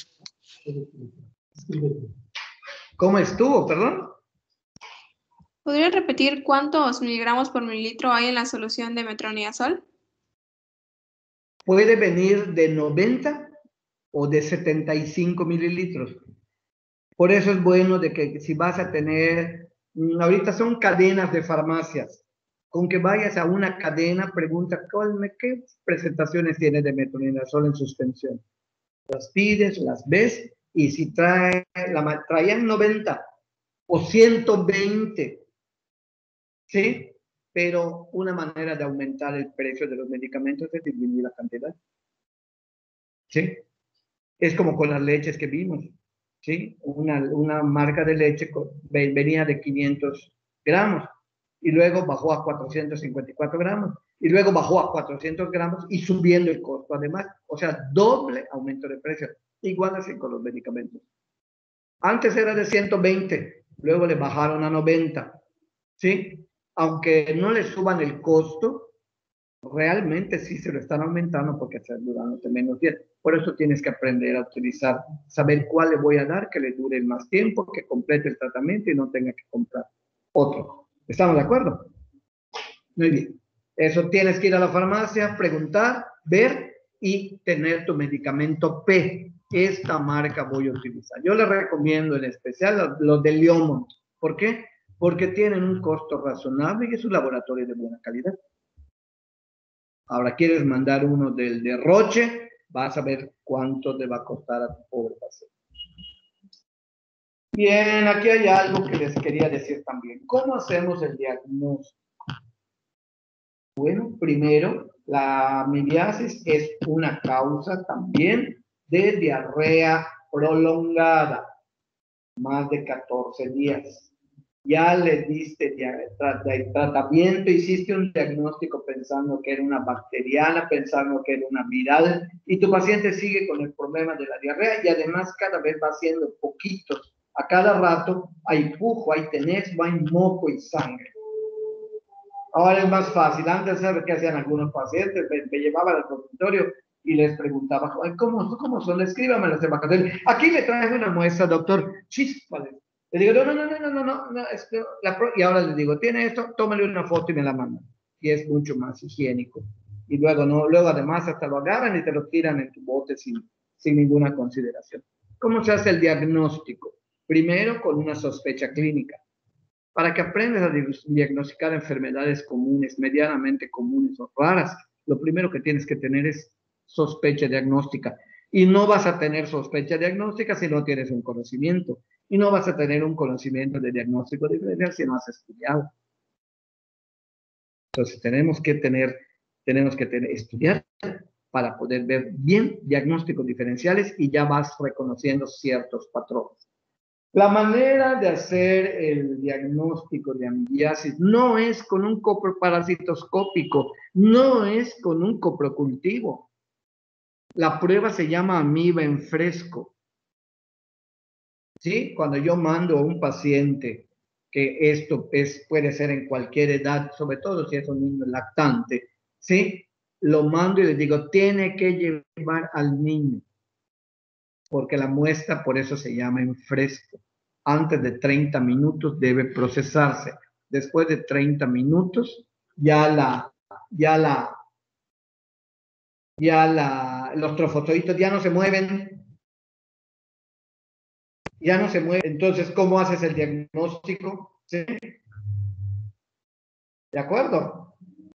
¿Cómo estuvo, perdón?
¿Podría repetir cuántos miligramos por mililitro hay en la solución de metronidazol?
Puede venir de 90 o de 75 mililitros. Por eso es bueno de que si vas a tener, ahorita son cadenas de farmacias. Con que vayas a una cadena, pregunta, ¿qué presentaciones tiene de metronidazol en suspensión? Las pides, las ves, y si traían 90 o 120, ¿sí? Pero una manera de aumentar el precio de los medicamentos es disminuir la cantidad, ¿sí? Es como con las leches que vimos, ¿sí? Una marca de leche venía de 500 gramos y luego bajó a 454 gramos y luego bajó a 400 gramos y subiendo el costo además. O sea, doble aumento de precio. Igual así con los medicamentos. Antes era de 120, luego le bajaron a 90, ¿sí? Aunque no le suban el costo, realmente sí se lo están aumentando porque están durándote menos días. Por eso tienes que aprender a utilizar, saber cuál le voy a dar, que le dure más tiempo, que complete el tratamiento y no tenga que comprar otro. ¿Estamos de acuerdo? Muy bien. Eso tienes que ir a la farmacia, preguntar, ver y tener tu medicamento P. Esta marca voy a utilizar. Yo le recomiendo en especial los de Leomont. ¿Por qué? Porque tienen un costo razonable y es un laboratorio de buena calidad. Ahora quieres mandar uno del de Roche, vas a ver cuánto te va a costar a tu pobre paciente. Bien, aquí hay algo que les quería decir también. ¿Cómo hacemos el diagnóstico? Bueno, primero, la amibiasis es una causa también de diarrea prolongada, más de 14 días. Ya le diste tratamiento, hiciste un diagnóstico pensando que era una bacteriana, pensando que era una viral, y tu paciente sigue con el problema de la diarrea y además cada vez va haciendo poquitos. A cada rato hay pujo, hay tenexo, hay moco y sangre. Ahora es más fácil. Antes, ¿sabes qué hacían algunos pacientes? Me llevaban al consultorio y les preguntaba, ¿cómo son? Escríbame las evacuaciones. Aquí le traje una muestra, doctor. Chispales. Le digo, no, y ahora le digo, tiene esto, tómale una foto y me la manda. Y es mucho más higiénico. Y luego además hasta lo agarran y te lo tiran en tu bote sin ninguna consideración. ¿Cómo se hace el diagnóstico? Primero con una sospecha clínica. Para que aprendas a diagnosticar enfermedades comunes, medianamente comunes o raras, lo primero que tienes que tener es sospecha diagnóstica. Y no vas a tener sospecha diagnóstica si no tienes un conocimiento. Y no vas a tener un conocimiento de diagnóstico diferencial si no has estudiado. Entonces tenemos que estudiar para poder ver bien diagnósticos diferenciales y ya vas reconociendo ciertos patrones. La manera de hacer el diagnóstico de amibiasis no es con un coproparasitoscópico, no es con un coprocultivo. La prueba se llama amiba en fresco. ¿Sí? Cuando yo mando a un paciente, que esto puede ser en cualquier edad, sobre todo si es un niño lactante, ¿sí? Lo mando y le digo, tiene que llevar al niño, porque la muestra por eso se llama en fresco. Antes de 30 minutos debe procesarse. Después de 30 minutos, los trofosforitos ya no se mueven. Ya no se mueven. Entonces, ¿cómo haces el diagnóstico? ¿Sí? ¿De acuerdo?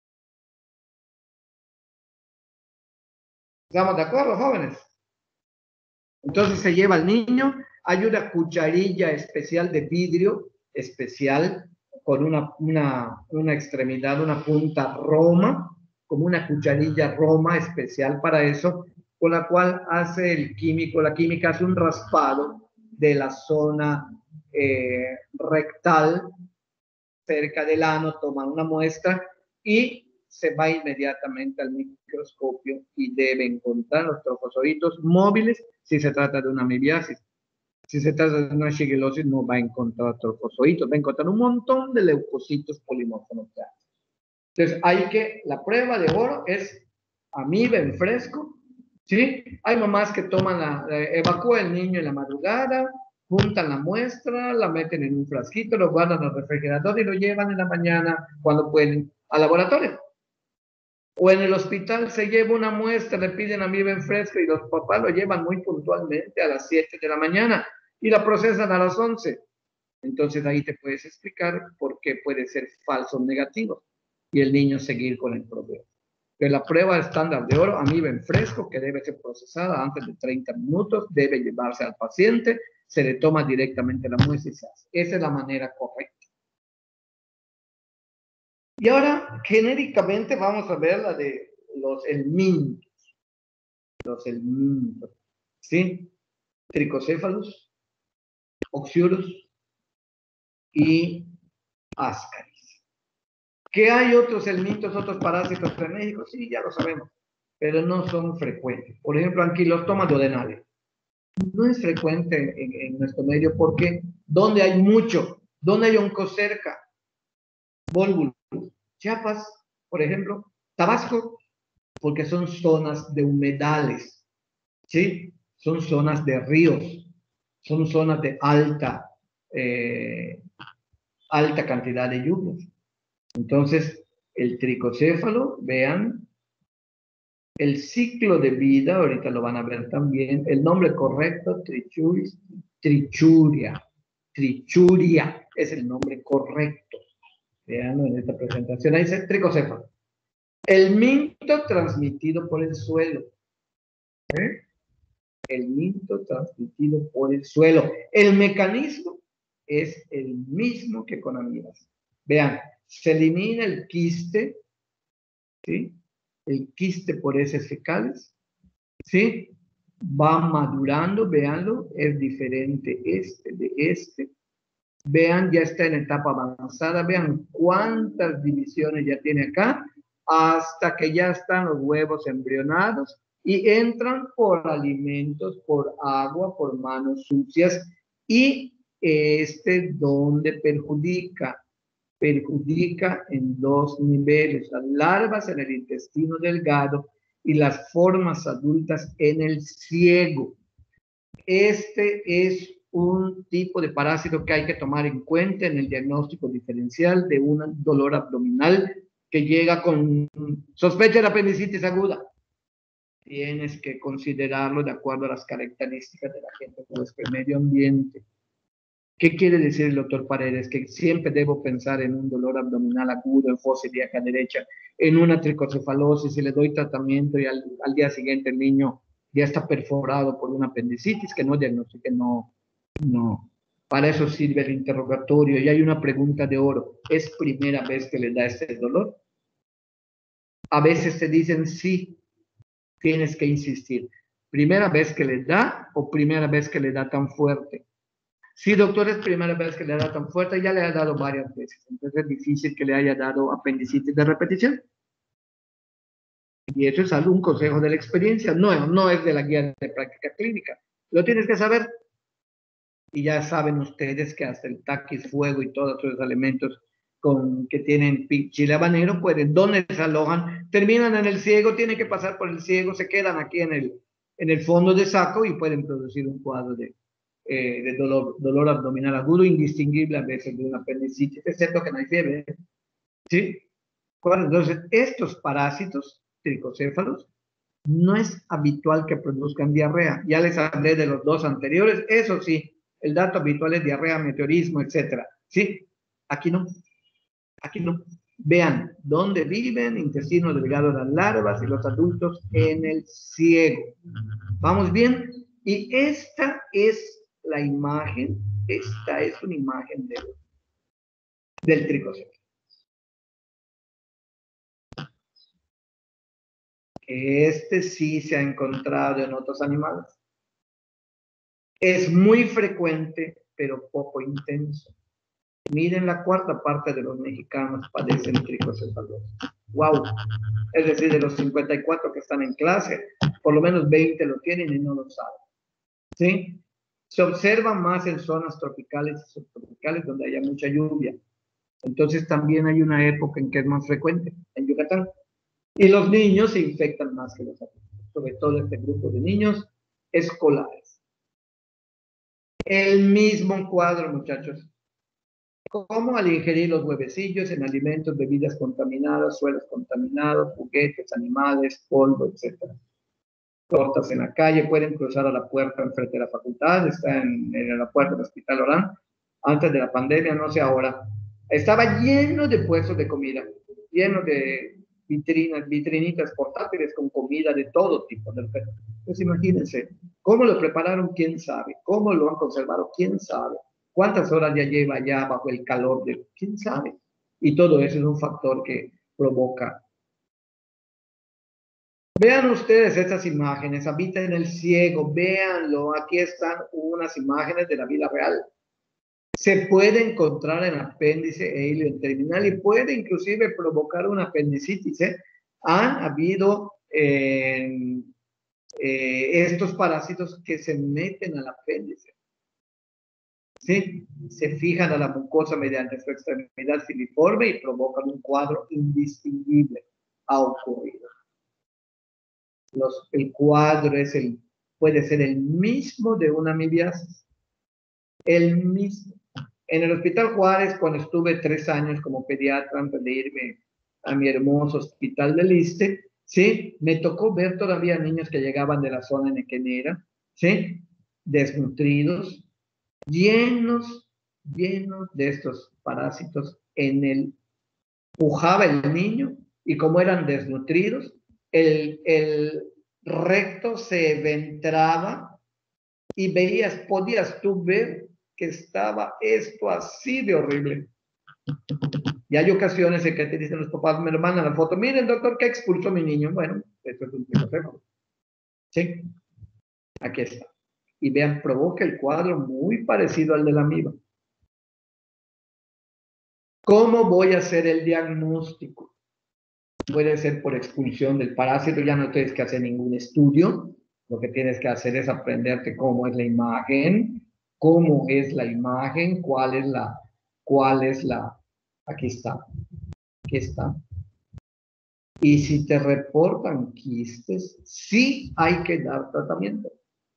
¿Estamos de acuerdo, jóvenes? Entonces se lleva al niño, hay una cucharilla especial de vidrio, especial, con una extremidad, una punta roma, como una cucharilla roma especial para eso, con la cual hace el químico, la química hace un raspado de la zona rectal, cerca del ano, toma una muestra y se va inmediatamente al microscopio y debe encontrar los trofosforitos móviles si se trata de una amibiasis. Si se trata de una shigellosis, no va a encontrar trofosforitos, va a encontrar un montón de leucocitos polimorfonucleares. Entonces, la prueba de oro es amiba en fresco, ¿sí? Hay mamás que evacúan el niño en la madrugada, juntan la muestra, la meten en un frasquito, lo guardan al refrigerador y lo llevan en la mañana cuando pueden al laboratorio. O en el hospital se lleva una muestra, le piden amiba en fresco y los papás lo llevan muy puntualmente a las 7 de la mañana y la procesan a las 11. Entonces ahí te puedes explicar por qué puede ser falsos negativos. y el niño seguir con el problema. De la prueba estándar de oro, amiba en fresco, que debe ser procesada antes de 30 minutos, debe llevarse al paciente, se le toma directamente la muestra y se hace. Esa es la manera correcta. Y ahora, genéricamente, vamos a ver la de los helmintos. Los helmintos, ¿sí? Tricocéfalos, oxiuros y ascaris. ¿Que hay otros helmintos, otros parásitos en México? Sí, ya lo sabemos, pero no son frecuentes. Por ejemplo, Ankylostoma duodenale. No es frecuente en nuestro medio porque donde hay mucho, donde hay oncocerca, volvulus, Chiapas, por ejemplo, Tabasco, porque son zonas de humedales, ¿sí? Son zonas de ríos, son zonas de alta cantidad de lluvias. Entonces, el tricocéfalo, vean, el ciclo de vida, ahorita lo van a ver también, el nombre correcto, trichuria es el nombre correcto. Vean en esta presentación, ahí dice tricocéfalo. El minto transmitido por el suelo. El minto transmitido por el suelo. El mecanismo es el mismo que con amibas. Vean, se elimina el quiste, ¿sí? El quiste por heces fecales, ¿sí? Va madurando, véanlo, es diferente de este. Vean, ya está en etapa avanzada, vean cuántas divisiones ya tiene acá, hasta que ya están los huevos embrionados y entran por alimentos, por agua, por manos sucias, y donde perjudica en dos niveles, las larvas en el intestino delgado y las formas adultas en el ciego. Este es un tipo de parásito que hay que tomar en cuenta en el diagnóstico diferencial de un dolor abdominal que llega con sospecha de apendicitis aguda. Tienes que considerarlo de acuerdo a las características de la gente de nuestro medio ambiente. ¿Qué quiere decir el doctor Paredes? Que siempre debo pensar en un dolor abdominal agudo, en fosa ilíaca derecha, en una tricocefalosis, y le doy tratamiento y al día siguiente el niño ya está perforado por una apendicitis, que no diagnostique, no. Para eso sirve el interrogatorio. Y hay una pregunta de oro. ¿Es primera vez que le da este dolor? A veces te dicen sí, tienes que insistir. ¿Primera vez que le da o primera vez que le da tan fuerte? Sí, doctor, es primera vez que le da tan fuerte, ya le ha dado varias veces. Entonces es difícil que le haya dado apendicitis de repetición. Y eso es un consejo de la experiencia, no es de la guía de práctica clínica. Lo tienes que saber. Y ya saben ustedes que hasta el taquis, fuego y todos esos elementos que tienen chile habanero, ¿dónde se alojan? Terminan en el ciego, tienen que pasar por el ciego, se quedan aquí en el fondo de saco y pueden producir un cuadro de dolor abdominal agudo, indistinguible a veces de una apendicitis, excepto que no hay fiebre. ¿Sí? Entonces, estos parásitos tricocéfalos no es habitual que produzcan diarrea. Ya les hablé de los dos anteriores, eso sí, el dato habitual es diarrea, meteorismo, etc. ¿Sí? Aquí no. Vean dónde viven, intestino delgado de las larvas y los adultos en el ciego. ¿Vamos bien? Y esta es la imagen, esta es una imagen del tricocéfalo. Este sí se ha encontrado en otros animales. Es muy frecuente, pero poco intenso. Miren, la cuarta parte de los mexicanos padecen tricocefalosis. ¡Wow! Es decir, de los 54 que están en clase, por lo menos 20 lo tienen y no lo saben. ¿Sí? Se observa más en zonas tropicales y subtropicales donde haya mucha lluvia. Entonces también hay una época en que es más frecuente, en Yucatán. Y los niños se infectan más que los adultos, sobre todo este grupo de niños escolares. El mismo cuadro, muchachos. Como al ingerir los huevecillos en alimentos, bebidas contaminadas, suelos contaminados, juguetes, animales, polvo, etc. Tortas en la calle, pueden cruzar a la puerta enfrente de la facultad, está en la puerta del Hospital Orán, antes de la pandemia, no sé ahora. Estaba lleno de puestos de comida. lleno de vitrinitas portátiles con comida de todo tipo. Pues imagínense, ¿cómo lo prepararon? ¿Quién sabe? ¿Cómo lo han conservado? ¿Quién sabe? ¿Cuántas horas ya lleva ya bajo el calor de? ¿Quién sabe? Y todo eso es un factor que provoca. Vean ustedes estas imágenes, habita en el ciego, véanlo, aquí están unas imágenes de la vida real. Se puede encontrar en apéndice e hilo terminal y puede inclusive provocar una apendicitis. Han habido estos parásitos que se meten al apéndice. ¿Sí? Se fijan a la mucosa mediante su extremidad filiforme y provocan un cuadro indistinguible. Ha ocurrido. El cuadro puede ser el mismo de una amibiasis. El mismo. En el Hospital Juárez, cuando estuve 3 años como pediatra antes de irme a mi hermoso hospital del Iste, ¿sí? Me tocó ver todavía niños que llegaban de la zona nequenera, ¿sí? Desnutridos, llenos de estos parásitos pujaba el niño y como eran desnutridos, el recto se ventraba y podías tú ver que estaba esto así de horrible. Y hay ocasiones en que te dicen los papás, me lo mandan la foto, miren doctor, que expulsó mi niño. Bueno, esto es un consejo. ¿Sí? Aquí está. Y vean, provoca el cuadro muy parecido al de la amiba. ¿Cómo voy a hacer el diagnóstico? Puede ser por expulsión del parásito, ya no tienes que hacer ningún estudio. Lo que tienes que hacer es aprenderte cómo es la imagen, aquí está. Y si te reportan quistes, sí hay que dar tratamiento.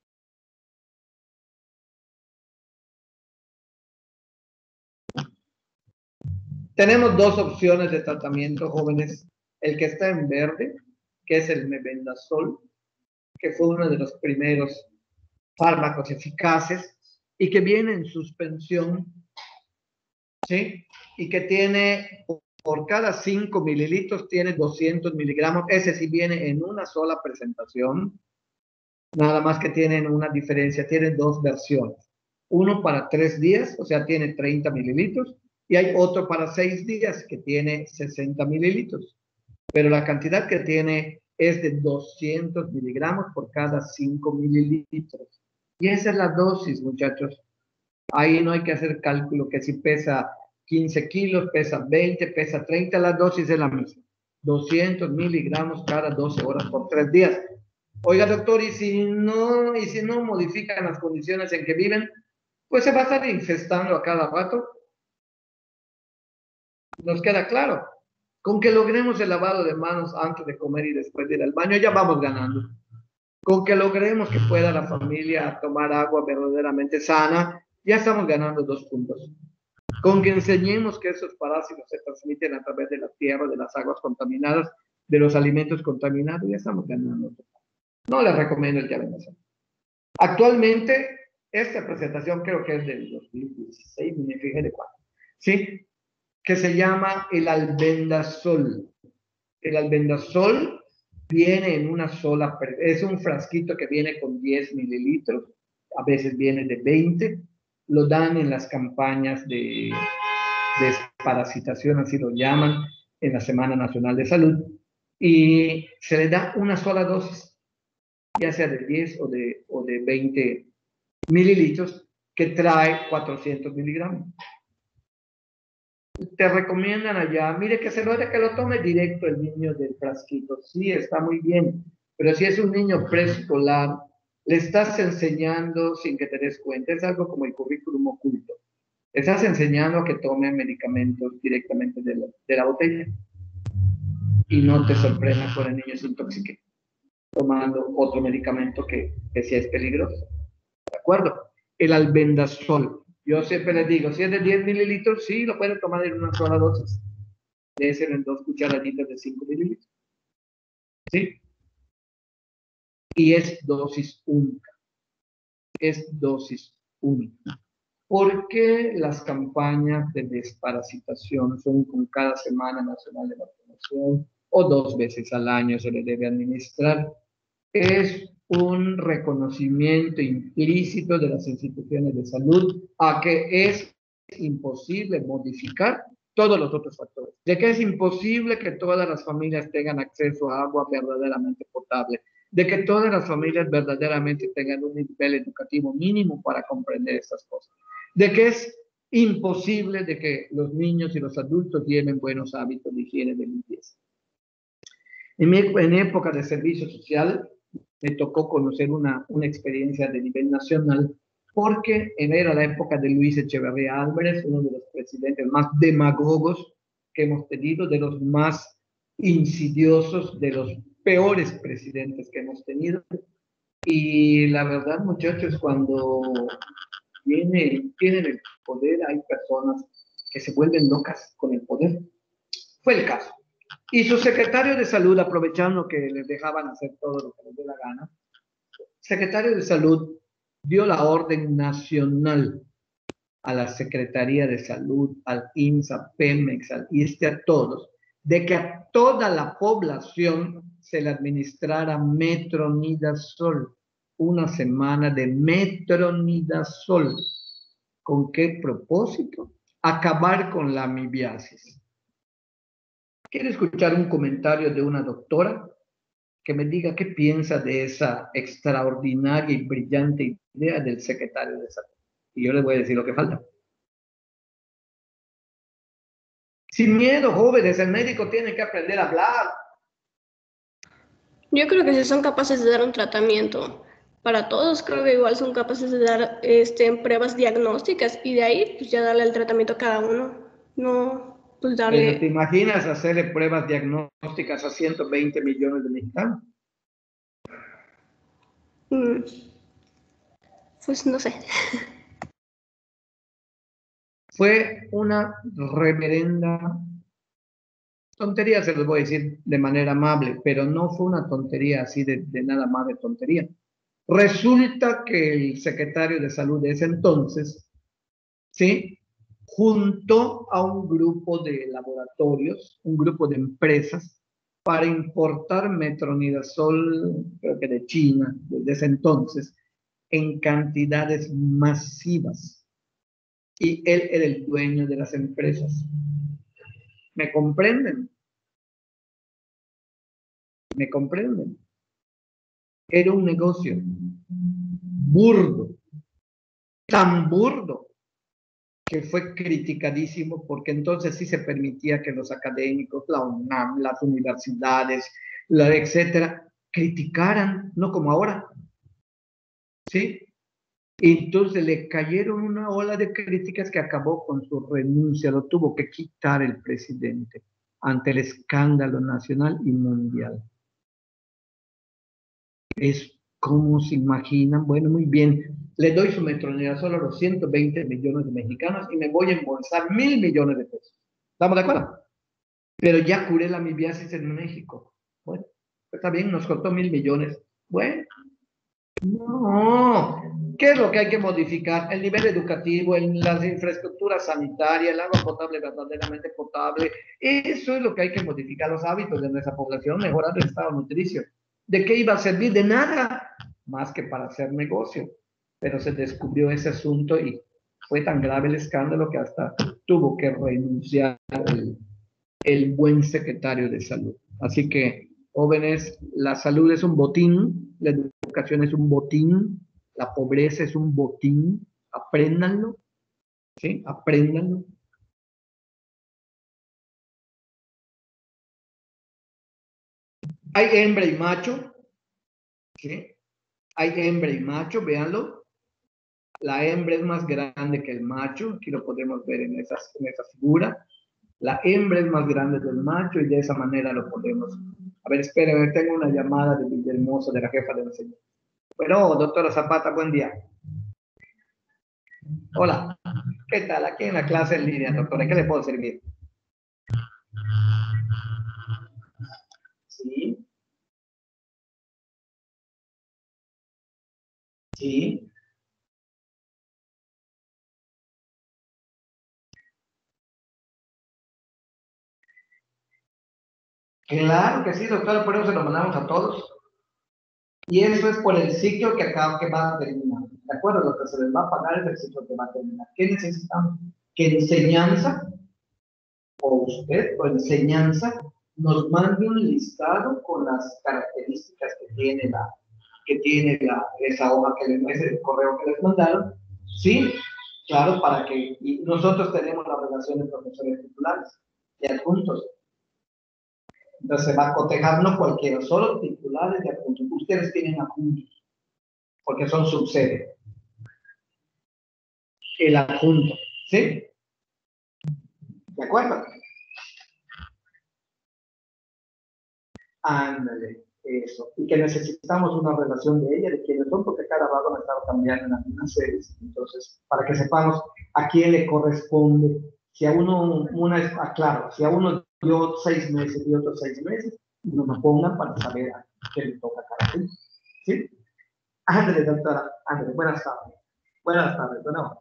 Tenemos 2 opciones de tratamiento, jóvenes. El que está en verde, que es el mebendazol, que fue uno de los primeros fármacos eficaces y que viene en suspensión, ¿sí? Y que tiene, por cada 5 mililitros, tiene 200 miligramos. Ese sí viene en una sola presentación, nada más que tienen una diferencia, tienen 2 versiones. Uno para 3 días, o sea, tiene 30 mililitros, y hay otro para 6 días que tiene 60 mililitros. Pero la cantidad que tiene es de 200 miligramos por cada 5 mililitros. Y esa es la dosis, muchachos. Ahí no hay que hacer cálculo que si pesa 15 kilos, pesa 20, pesa 30, la dosis es la misma. 200 miligramos cada 12 horas por 3 días. Oiga, doctor, ¿y si no modifican las condiciones en que viven? Pues se va a estar infestando a cada rato. Nos queda claro. Con que logremos el lavado de manos antes de comer y después de ir al baño, ya vamos ganando. Con que logremos que pueda la familia tomar agua verdaderamente sana, ya estamos ganando 2 puntos. Con que enseñemos que esos parásitos se transmiten a través de la tierra, de las aguas contaminadas, de los alimentos contaminados, ya estamos ganando. No les recomiendo el diabetes. Actualmente, esta presentación creo que es del 2016, me fijé de cuándo, ¿sí? Que se llama el albendazol. El albendazol viene en una sola, es un frasquito que viene con 10 mililitros, a veces viene de 20, lo dan en las campañas de desparasitación, así lo llaman, en la Semana Nacional de Salud, y se le da una sola dosis, ya sea de 10 o de 20 mililitros, que trae 400 miligramos. Te recomiendan allá, mire que que lo tome directo el niño del frasquito. Sí, está muy bien, pero si es un niño preescolar, le estás enseñando sin que te des cuenta, es algo como el currículum oculto. Le estás enseñando a que tomen medicamentos directamente de la botella. Y no te sorprendas cuando el niño se intoxique tomando otro medicamento que sí es peligroso. ¿De acuerdo? El albendazol. Yo siempre les digo, si es de 10 mililitros, sí, lo pueden tomar en una sola dosis. Debe ser en 2 cucharaditas de 5 mililitros. ¿Sí? Y es dosis única. Es dosis única. ¿Por qué las campañas de desparasitación son con cada Semana Nacional de Vacunación? evaluación o 2 veces al año se le debe administrar. Es un reconocimiento implícito de las instituciones de salud a que es imposible modificar todos los otros factores, de que es imposible que todas las familias tengan acceso a agua verdaderamente potable, de que todas las familias verdaderamente tengan un nivel educativo mínimo para comprender estas cosas, de que es imposible de que los niños y los adultos lleven buenos hábitos de higiene, de limpieza. En época de servicio social, me tocó conocer una experiencia de nivel nacional, porque era la época de Luis Echeverría Álvarez, uno de los presidentes más demagogos que hemos tenido, de los más insidiosos, de los peores presidentes que hemos tenido. Y la verdad, muchachos, cuando tienen el poder, hay personas que se vuelven locas con el poder. Fue el caso. Y su secretario de salud, aprovechando que les dejaban hacer todo lo que les dé la gana, secretario de salud dio la orden nacional a la Secretaría de Salud, al INSA, Pemex, al ISSSTE, a todos, de que a toda la población se le administrara metronidazol, una semana de metronidazol. ¿Con qué propósito? Acabar con la amibiasis. Quiero escuchar un comentario de una doctora que me diga qué piensa de esa extraordinaria y brillante idea del secretario de salud. Y yo les voy a decir lo que falta. Sin miedo, jóvenes, el médico tiene que aprender a hablar.
Yo creo que si son capaces de dar un tratamiento para todos, creo que igual son capaces de dar pruebas diagnósticas y de ahí pues ya darle el tratamiento a cada uno. No, pues
Pero ¿te
darle...
imaginas hacerle pruebas diagnósticas a 120 millones de mexicanos?
Pues no sé.
Fue una reverenda tontería, se los voy a decir de manera amable, pero no fue una tontería así de nada más de tontería. Resulta que el secretario de salud de ese entonces, ¿sí?, juntó a un grupo de laboratorios, un grupo de empresas, para importar metronidazol, creo que de China, desde ese entonces, en cantidades masivas. Y él era el dueño de las empresas. ¿Me comprenden? ¿Me comprenden? Era un negocio burdo, tan burdo, que fue criticadísimo, porque entonces sí se permitía que los académicos, la UNAM, las universidades, etcétera, criticaran, no como ahora, ¿sí? Y entonces le cayeron una ola de críticas que acabó con su renuncia, lo tuvo que quitar el presidente ante el escándalo nacional y mundial. Es como se imaginan, bueno, muy bien, le doy su metronidazol a los 120 millones de mexicanos y me voy a embolsar 1.000 millones de pesos. ¿Estamos de acuerdo? Pero ya curé la amibiasis en México. Bueno, está bien, nos costó 1.000 millones. Bueno, no. ¿Qué es lo que hay que modificar? El nivel educativo, las infraestructuras sanitarias, el agua potable verdaderamente potable. Eso es lo que hay que modificar, los hábitos de nuestra población, mejorar el estado nutricio. ¿De qué iba a servir? De nada, más que para hacer negocio. Pero se descubrió ese asunto y fue tan grave el escándalo que hasta tuvo que renunciar el buen secretario de salud. Así que, jóvenes, la salud es un botín, la educación es un botín, la pobreza es un botín, apréndanlo, ¿sí? Apréndanlo. Hay hembra y macho, ¿sí? Hay hembra y macho, véanlo. La hembra es más grande que el macho, aquí lo podemos ver en esa figura. La hembra es más grande del macho y de esa manera lo podemos. A ver, espérenme, tengo una llamada de Villahermosa, de la jefa de la señora. Bueno, doctora Zapata, buen día. Hola, ¿qué tal? Aquí en la clase en línea, doctora, ¿qué le puedo servir? Sí, sí. Claro que sí, doctora, por eso se lo mandamos a todos. Y eso es por el ciclo que va a terminar. ¿De acuerdo? Lo que se les va a pagar es el ciclo que va a terminar. ¿Qué necesitamos? Que enseñanza, o usted, o enseñanza, nos mande un listado con las características que tiene esa hoja, ese correo que les mandaron. Sí, claro, para que y nosotros tenemos la relación de profesores titulares y adjuntos. Entonces se va a cotejar no cualquiera, solo titulares de adjuntos. Ustedes tienen adjuntos, porque son subsede. El adjunto, ¿sí? ¿De acuerdo? Ándale, eso. Y que necesitamos una relación de ella, de quiénes son, porque cada rato me estaba cambiando en algunas series. Entonces, para que sepamos a quién le corresponde. Si a uno, claro, si a uno dio 6 meses y otros 6 meses, no me pongan para saber a qué le toca cada uno. ¿Sí? Ándale, doctora. Ándale, buenas tardes. Buenas tardes, bueno.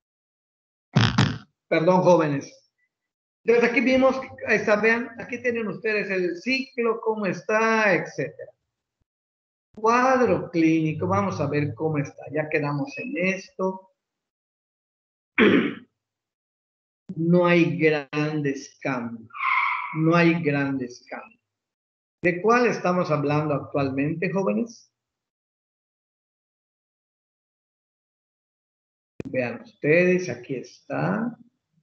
Perdón, jóvenes. Entonces aquí vimos, vean, aquí tienen ustedes el ciclo, cómo está, etcétera. Cuadro clínico, vamos a ver cómo está. Ya quedamos en esto. No hay grandes cambios. No hay grandes cambios. ¿De cuál estamos hablando actualmente, jóvenes? Vean ustedes, aquí está.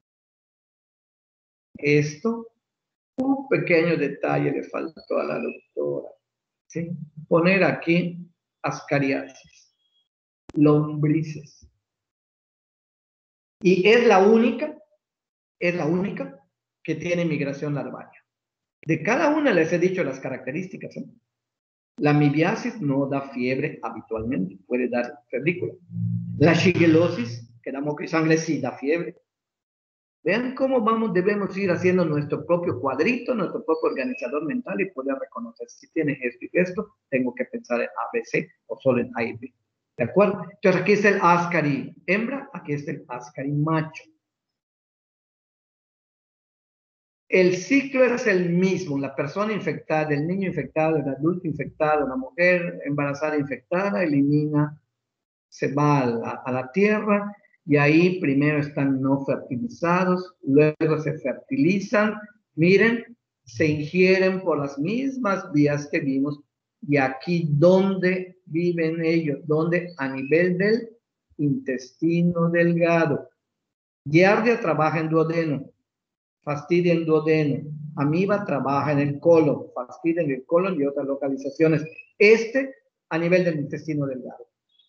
Esto. Un pequeño detalle le faltó a la doctora. ¿Sí? Poner aquí ascariasis, lombrices. Y es la única que tiene migración larvaria. De cada una les he dicho las características. ¿Eh? La amibiasis no da fiebre habitualmente, puede dar febrícula. La shigellosis, que da moco y sangre, sí da fiebre. Vean cómo debemos ir haciendo nuestro propio cuadrito, nuestro propio organizador mental y poder reconocer si tiene esto y esto, tengo que pensar en ABC o solo en A y B. ¿De acuerdo? Entonces aquí está el ascari hembra, aquí está el ascari macho. El ciclo es el mismo, la persona infectada, el niño infectado, el adulto infectado, la mujer embarazada infectada, elimina, se va a la tierra y ahí primero están no fertilizados, luego se fertilizan, miren, se ingieren por las mismas vías que vimos y aquí donde viven ellos, donde a nivel del intestino delgado. Giardia trabaja en duodeno. Fastidia en duodeno, amiba trabaja en el colon, fastidia en el colon y otras localizaciones. A nivel del intestino delgado.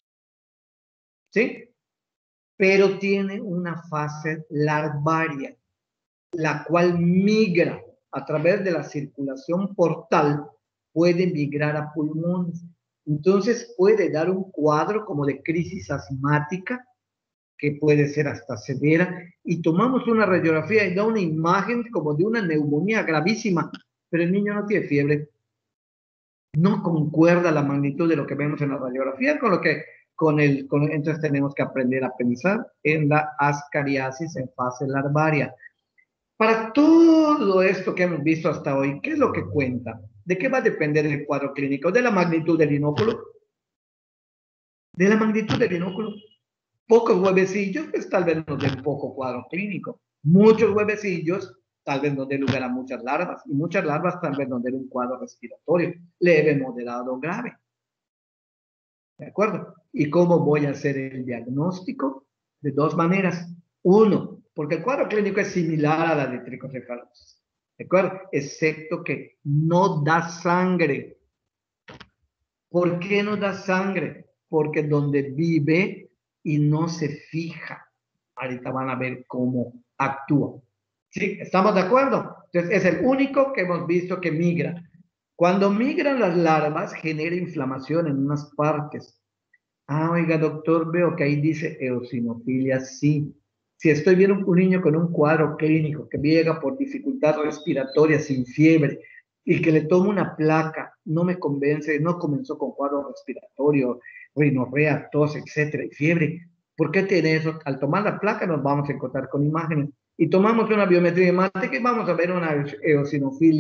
¿Sí? Pero tiene una fase larvaria, la cual migra a través de la circulación portal, puede migrar a pulmones. Entonces puede dar un cuadro como de crisis asmática, que puede ser hasta severa, y tomamos una radiografía y da una imagen como de una neumonía gravísima, pero el niño no tiene fiebre. No concuerda la magnitud de lo que vemos en la radiografía con lo que, entonces tenemos que aprender a pensar en la ascariasis en fase larvaria. Para todo esto que hemos visto hasta hoy, ¿qué es lo que cuenta? ¿De qué va a depender el cuadro clínico? ¿De la magnitud del inóculo? ¿De la magnitud del inóculo? Pocos huevecillos, pues tal vez nos den poco cuadro clínico. Muchos huevecillos, tal vez nos den lugar a muchas larvas. Y muchas larvas tal vez nos den un cuadro respiratorio, leve, moderado, grave. ¿De acuerdo? ¿Y cómo voy a hacer el diagnóstico? De dos maneras. Uno, porque el cuadro clínico es similar a la de tricocefalosis. ¿De acuerdo? Excepto que no da sangre. ¿Por qué no da sangre? Porque donde vive y no se fija. Ahorita van a ver cómo actúa. ¿Sí? ¿Estamos de acuerdo? Entonces, es el único que hemos visto que migra. Cuando migran las larvas, genera inflamación en unas partes. Ah, oiga, doctor, veo que ahí dice eosinofilia. Sí. Si estoy viendo un niño con un cuadro clínico que llega por dificultad respiratoria sin fiebre y que le toma una placa, no me convence, no comenzó con cuadro respiratorio, rinorrea, tos, etcétera, y fiebre. ¿Por qué tiene eso? Al tomar la placa nos vamos a encontrar con imágenes y tomamos una biometría hemática y vamos a ver una eosinofilia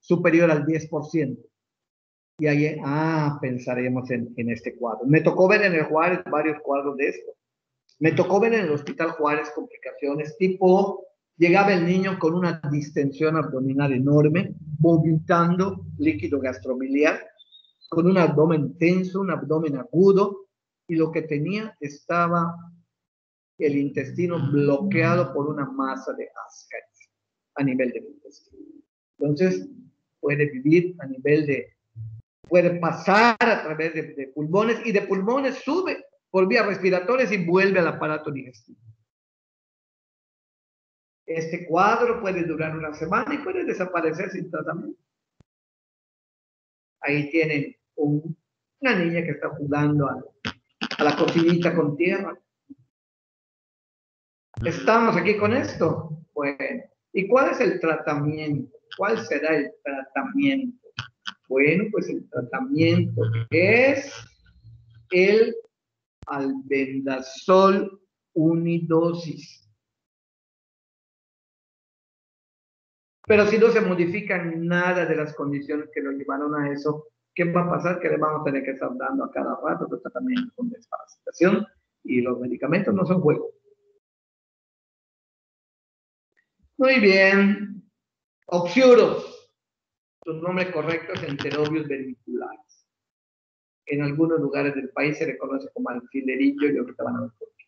superior al 10%. Y ahí, pensaremos en este cuadro. Me tocó ver en el Juárez varios cuadros de esto. Me tocó ver en el Hospital Juárez complicaciones tipo, llegaba el niño con una distensión abdominal enorme, vomitando líquido gastrobiliar, con un abdomen tenso, un abdomen agudo, y lo que tenía estaba el intestino bloqueado por una masa de Ascaris a nivel del intestino. Entonces, puede vivir a nivel puede pasar a través de pulmones, y de pulmones sube por vías respiratorias y vuelve al aparato digestivo. Este cuadro puede durar una semana y puede desaparecer sin tratamiento. Ahí tienen una niña que está jugando a la cocinita con tierra. ¿Estamos aquí con esto? Bueno, ¿y cuál es el tratamiento? ¿Cuál será el tratamiento? Bueno, pues el tratamiento es el albendazol unidosis. Pero si no se modifican nada de las condiciones que lo llevaron a eso, ¿qué va a pasar? Que le vamos a tener que estar dando a cada rato de tratamiento con desparasitación, y los medicamentos no son juego. Muy bien. Oxiuros. Su nombre correcto es Enterobius vermicularis. En algunos lugares del país se le conoce como alfilerillo, y ahorita van a ver por qué.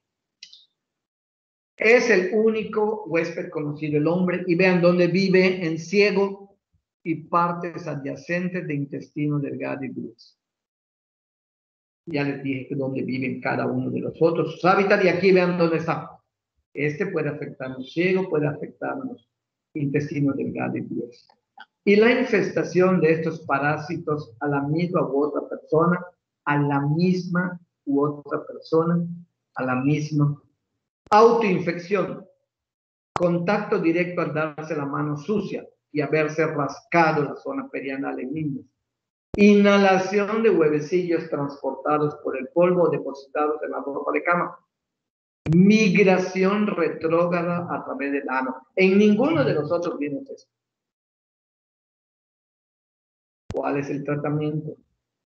Es el único huésped conocido del hombre, y vean dónde vive: en ciego y partes adyacentes de intestino delgado y grueso. Ya les dije que dónde viven cada uno de los otros, sus hábitats, y aquí vean dónde está. Este puede afectarnos ciego, puede afectarnos intestino delgado y grueso. Y la infestación de estos parásitos a la misma u otra persona, a la misma u otra persona, a la misma. Autoinfección, contacto directo al darse la mano sucia y haberse rascado la zona perianal en niños. Inhalación de huevecillos transportados por el polvo depositados en la ropa de cama. Migración retrógrada a través del ano. En ninguno de los otros vimos esto. ¿Cuál es el tratamiento?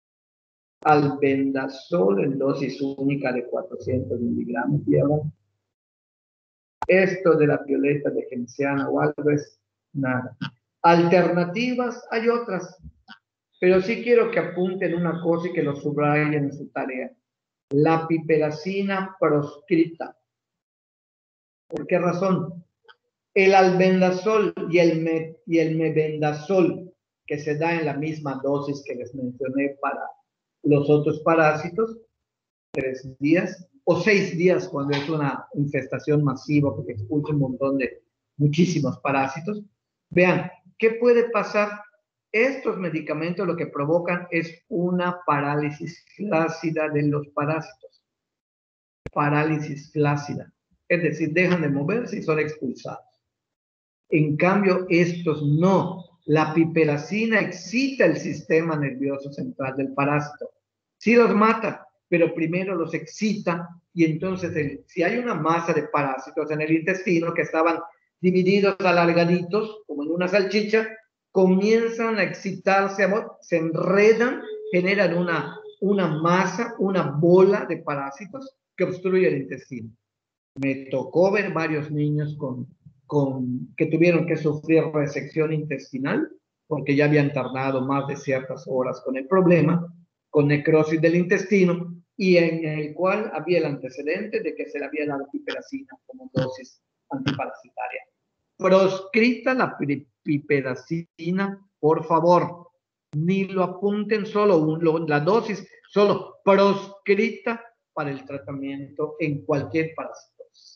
Albendazol en dosis única de 400 miligramos diarios. Esto de la violeta de genciana o algo es nada. Alternativas hay otras, pero sí quiero que apunten una cosa y que lo subrayen en su tarea. La piperacina proscrita. ¿Por qué razón? El albendazol y el mebendazol, que se da en la misma dosis que les mencioné para los otros parásitos, 3 días o 6 días cuando es una infestación masiva, porque expulsa un montón de muchísimos parásitos. Vean, ¿qué puede pasar? Estos medicamentos lo que provocan es una parálisis flácida de los parásitos. Parálisis flácida. Es decir, dejan de moverse y son expulsados. En cambio, estos no. La piperacina excita el sistema nervioso central del parásito. Sí los mata, pero primero los excita, y entonces si hay una masa de parásitos en el intestino que estaban divididos, alargaditos, como en una salchicha, comienzan a excitarse, se enredan, generan una masa, una bola de parásitos que obstruye el intestino. Me tocó ver varios niños que tuvieron que sufrir resección intestinal porque ya habían tardado más de ciertas horas con el problema, con necrosis del intestino, y en el cual había el antecedente de que se le había dado piperacina como dosis antiparasitaria. Proscrita la piperacina, por favor, ni lo apunten, solo la dosis, solo proscrita para el tratamiento en cualquier parásito.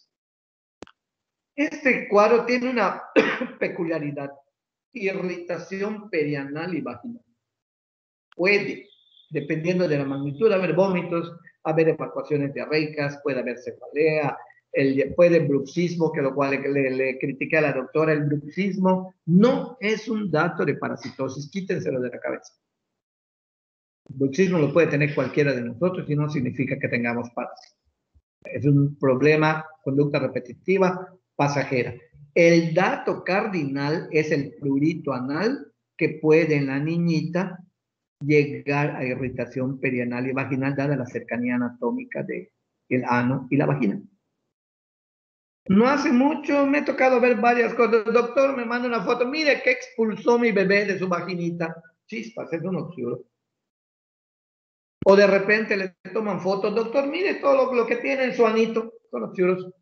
Este cuadro tiene una peculiaridad: irritación perianal y vaginal. Puede, dependiendo de la magnitud, haber vómitos, haber evacuaciones diarreicas, puede haber cefalea, puede bruxismo, que lo cual le critiqué a la doctora. El bruxismo no es un dato de parasitosis, quítenselo de la cabeza. El bruxismo lo puede tener cualquiera de nosotros y no significa que tengamos parásitos. Es un problema, conducta repetitiva, pasajera. El dato cardinal es el prurito anal
que puede en la niñita llegar a irritación perianal y vaginal dada la cercanía anatómica del ano y la vagina. No hace mucho me he tocado ver varias cosas. El doctor me manda una foto. Mire que expulsó mi bebé de su vaginita. Chispas, es un oxíoro. O de repente le toman fotos. Doctor, mire todo lo que tiene en su anito. Son oxíoros.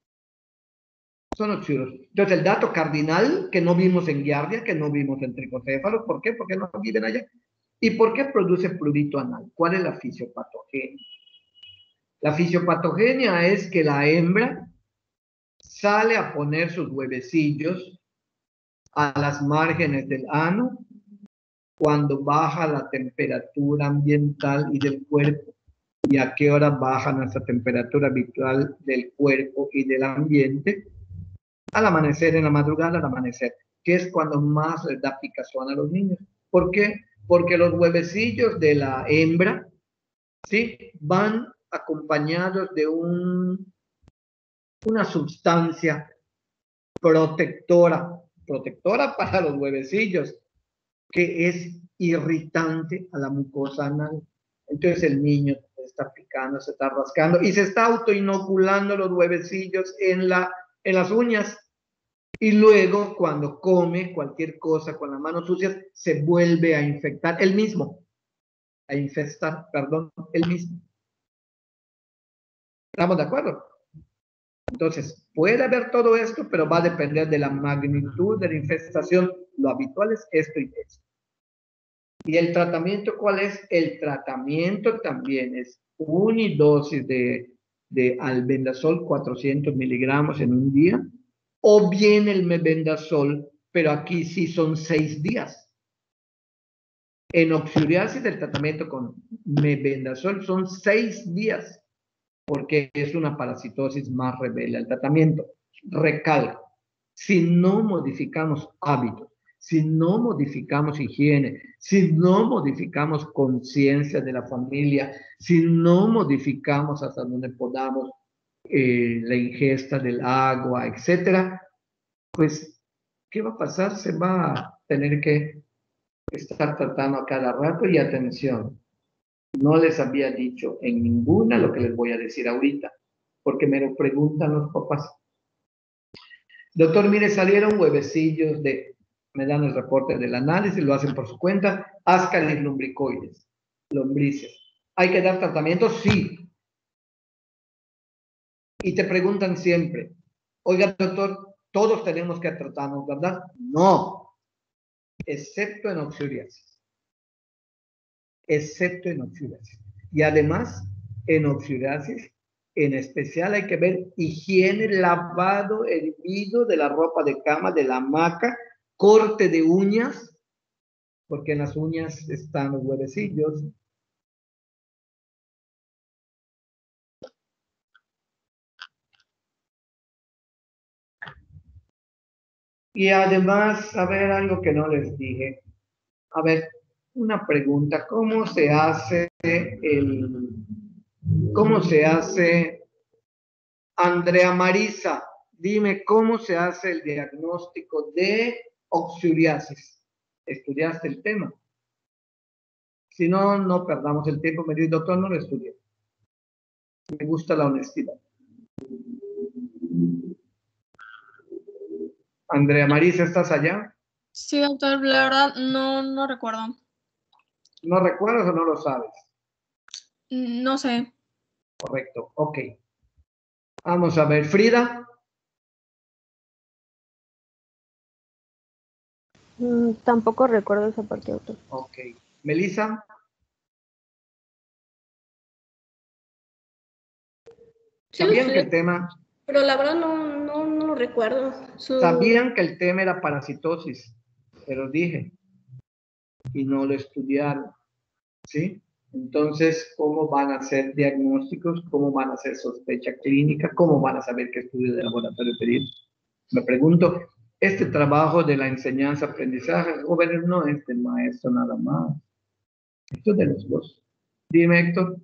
Son oxíoros. Entonces, el dato cardinal que no vimos en giardia, que no vimos en tricocéfalos. ¿Por qué? Porque no viven allá. ¿Y por qué produce prurito anal? ¿Cuál es la fisiopatogenia? La fisiopatogenia es que la hembra sale a poner sus huevecillos a las márgenes del ano cuando baja la temperatura ambiental y del cuerpo. ¿Y a qué hora baja nuestra temperatura habitual del cuerpo y del ambiente? Al amanecer, en la madrugada, al amanecer, que es cuando más les da picazón a los niños. ¿Por qué? Porque los huevecillos de la hembra, ¿sí?, van acompañados de una sustancia protectora para los huevecillos, que es irritante a la mucosa anal. Entonces el niño se está picando, se está rascando y se está autoinoculando los huevecillos en las uñas. Y luego, cuando come cualquier cosa con las manos sucias, se vuelve a infectar él mismo. Él mismo. ¿Estamos de acuerdo? Entonces, puede haber todo esto, pero va a depender de la magnitud de la infestación. Lo habitual es esto y esto. ¿Y el tratamiento cuál es? El tratamiento también es unidosis de albendazol, 400 miligramos en un día, o bien el mebendazol, pero aquí sí son 6 días. En oxuriasis el tratamiento con mebendazol son 6 días, porque es una parasitosis más rebelde. El tratamiento, recalco, si no modificamos hábitos, si no modificamos higiene, si no modificamos conciencia de la familia, si no modificamos hasta donde podamos la ingesta del agua, etcétera, pues, ¿qué va a pasar? Se va a tener que estar tratando a cada rato. Y atención, no les había dicho en ninguna lo que les voy a decir ahorita, porque me lo preguntan los papás. Doctor, mire, salieron huevecillos me dan el reporte del análisis, lo hacen por su cuenta, ascaris lumbricoides, lombrices. ¿Hay que dar tratamiento? Sí. Y te preguntan siempre, oiga, doctor, todos tenemos que tratarnos, ¿verdad? No, excepto en oxuriasis. Excepto en oxuriasis. Y además, en oxuriasis, en especial hay que ver higiene, lavado, hervido de la ropa de cama, de la hamaca, corte de uñas, porque en las uñas están los huevecillos. Y además, a ver, algo que no les dije. A ver, una pregunta. ¿Cómo se hace Andrea Marisa? Dime, ¿cómo se hace el diagnóstico de oxuriasis? ¿Estudiaste el tema? Si no, no perdamos el tiempo. Me dice, doctor, no lo estudié. Me gusta la honestidad. Andrea Marisa, ¿estás allá?
Sí, doctor, la verdad no recuerdo.
¿No recuerdas o no lo sabes?
No sé.
Correcto, ok. Vamos a ver, Frida.
Tampoco recuerdo esa parte, doctor.
Ok. Melissa. ¿Sabían que el tema?
Pero la verdad no lo recuerdo.
Sabían que el tema era parasitosis, pero dije, y no lo estudiaron, ¿sí? Entonces, ¿cómo van a hacer diagnósticos? ¿Cómo van a hacer sospecha clínica? ¿Cómo van a saber qué estudio de laboratorio pedir? Me pregunto, este trabajo de la enseñanza-aprendizaje, jóvenes, no es del maestro nada más. Esto es de los dos. Dime, Héctor.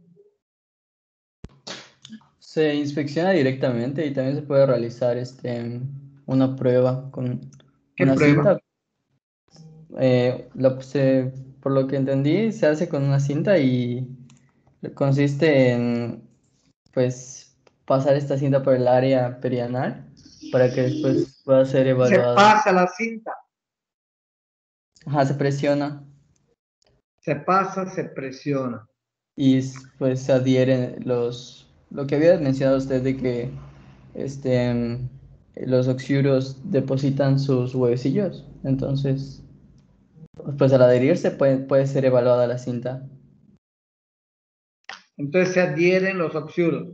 Se inspecciona directamente y también se puede realizar una prueba con
¿Qué
una
prueba?
cinta. por lo que entendí, se hace con una cinta y consiste en, pues, pasar esta cinta por el área perianal para que después pueda ser
Se
evaluada.
pasa la cinta,
Ajá, se presiona
se pasa, se presiona.
y pues se adhieren lo que había mencionado usted de que los oxiuros depositan sus huevecillos. Entonces, pues al adherirse puede ser evaluada la cinta.
Entonces se adhieren los oxiuros.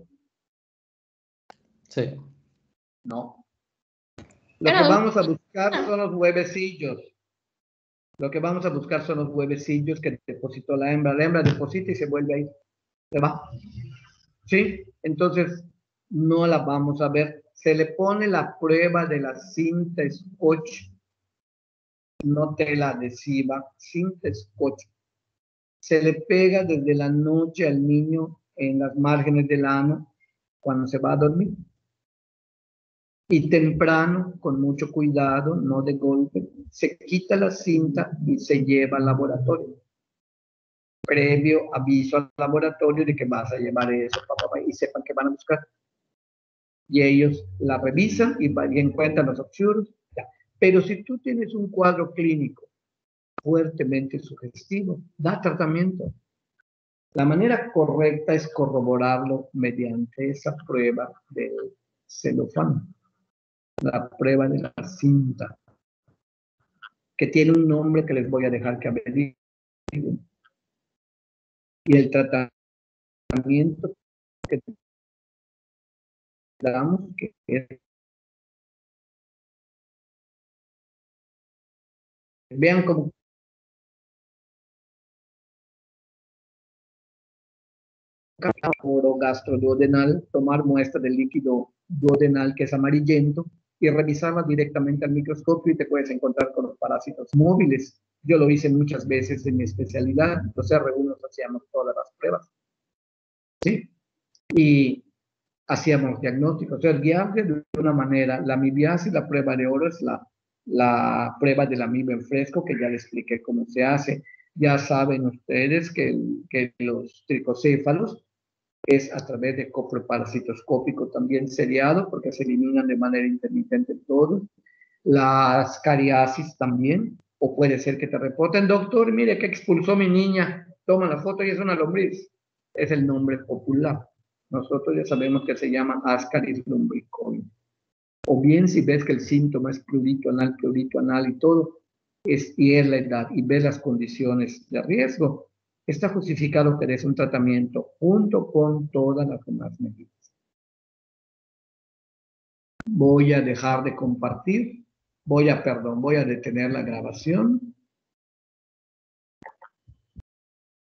Sí.
No. Lo
Pero
que vamos a buscar son los huevecillos. Lo que vamos a buscar son los huevecillos que depositó la hembra. La hembra deposita y se vuelve ahí. Se va. ¿Sí? Entonces, no la vamos a ver. Se le pone la prueba de la cinta scotch, no tela adhesiva, cinta scotch. Se le pega desde la noche al niño en las márgenes del ano cuando se va a dormir. Y temprano, con mucho cuidado, no de golpe, se quita la cinta y se lleva al laboratorio. Previo aviso al laboratorio de que vas a llevar eso, y sepan que van a buscar. Y ellos la revisan y encuentran los oxiuros. Pero si tú tienes un cuadro clínico fuertemente sugestivo, da tratamiento. La manera correcta es corroborarlo mediante esa prueba del celofán, la prueba de la cinta, que tiene un nombre que les voy a dejar que averigüen. Y el tratamiento que damos, que es, vean cómo oro gastroduodenal, tomar muestra del líquido duodenal que es amarillento y revisarla directamente al microscopio y te puedes encontrar con los parásitos móviles. Yo lo hice muchas veces en mi especialidad, los R1 nos hacíamos todas las pruebas, ¿sí? Y hacíamos diagnósticos, o sea, guiarse de una manera. La amibiasis, la prueba de oro es la prueba de la amiba en fresco, que ya les expliqué cómo se hace. Ya saben ustedes que los tricocéfalos es a través de coproparasitoscópico también seriado, porque se eliminan de manera intermitente todos. Las cariasis también, o puede ser que te reporten, doctor, mire que expulsó mi niña, toma la foto y es una lombriz. Es el nombre popular. Nosotros ya sabemos que se llama Ascaris lumbricoides. O bien si ves que el síntoma es prurito anal y todo, y es la edad y ves las condiciones de riesgo, está justificado que des un tratamiento junto con todas las demás medidas. Voy a dejar de compartir, voy a detener la grabación.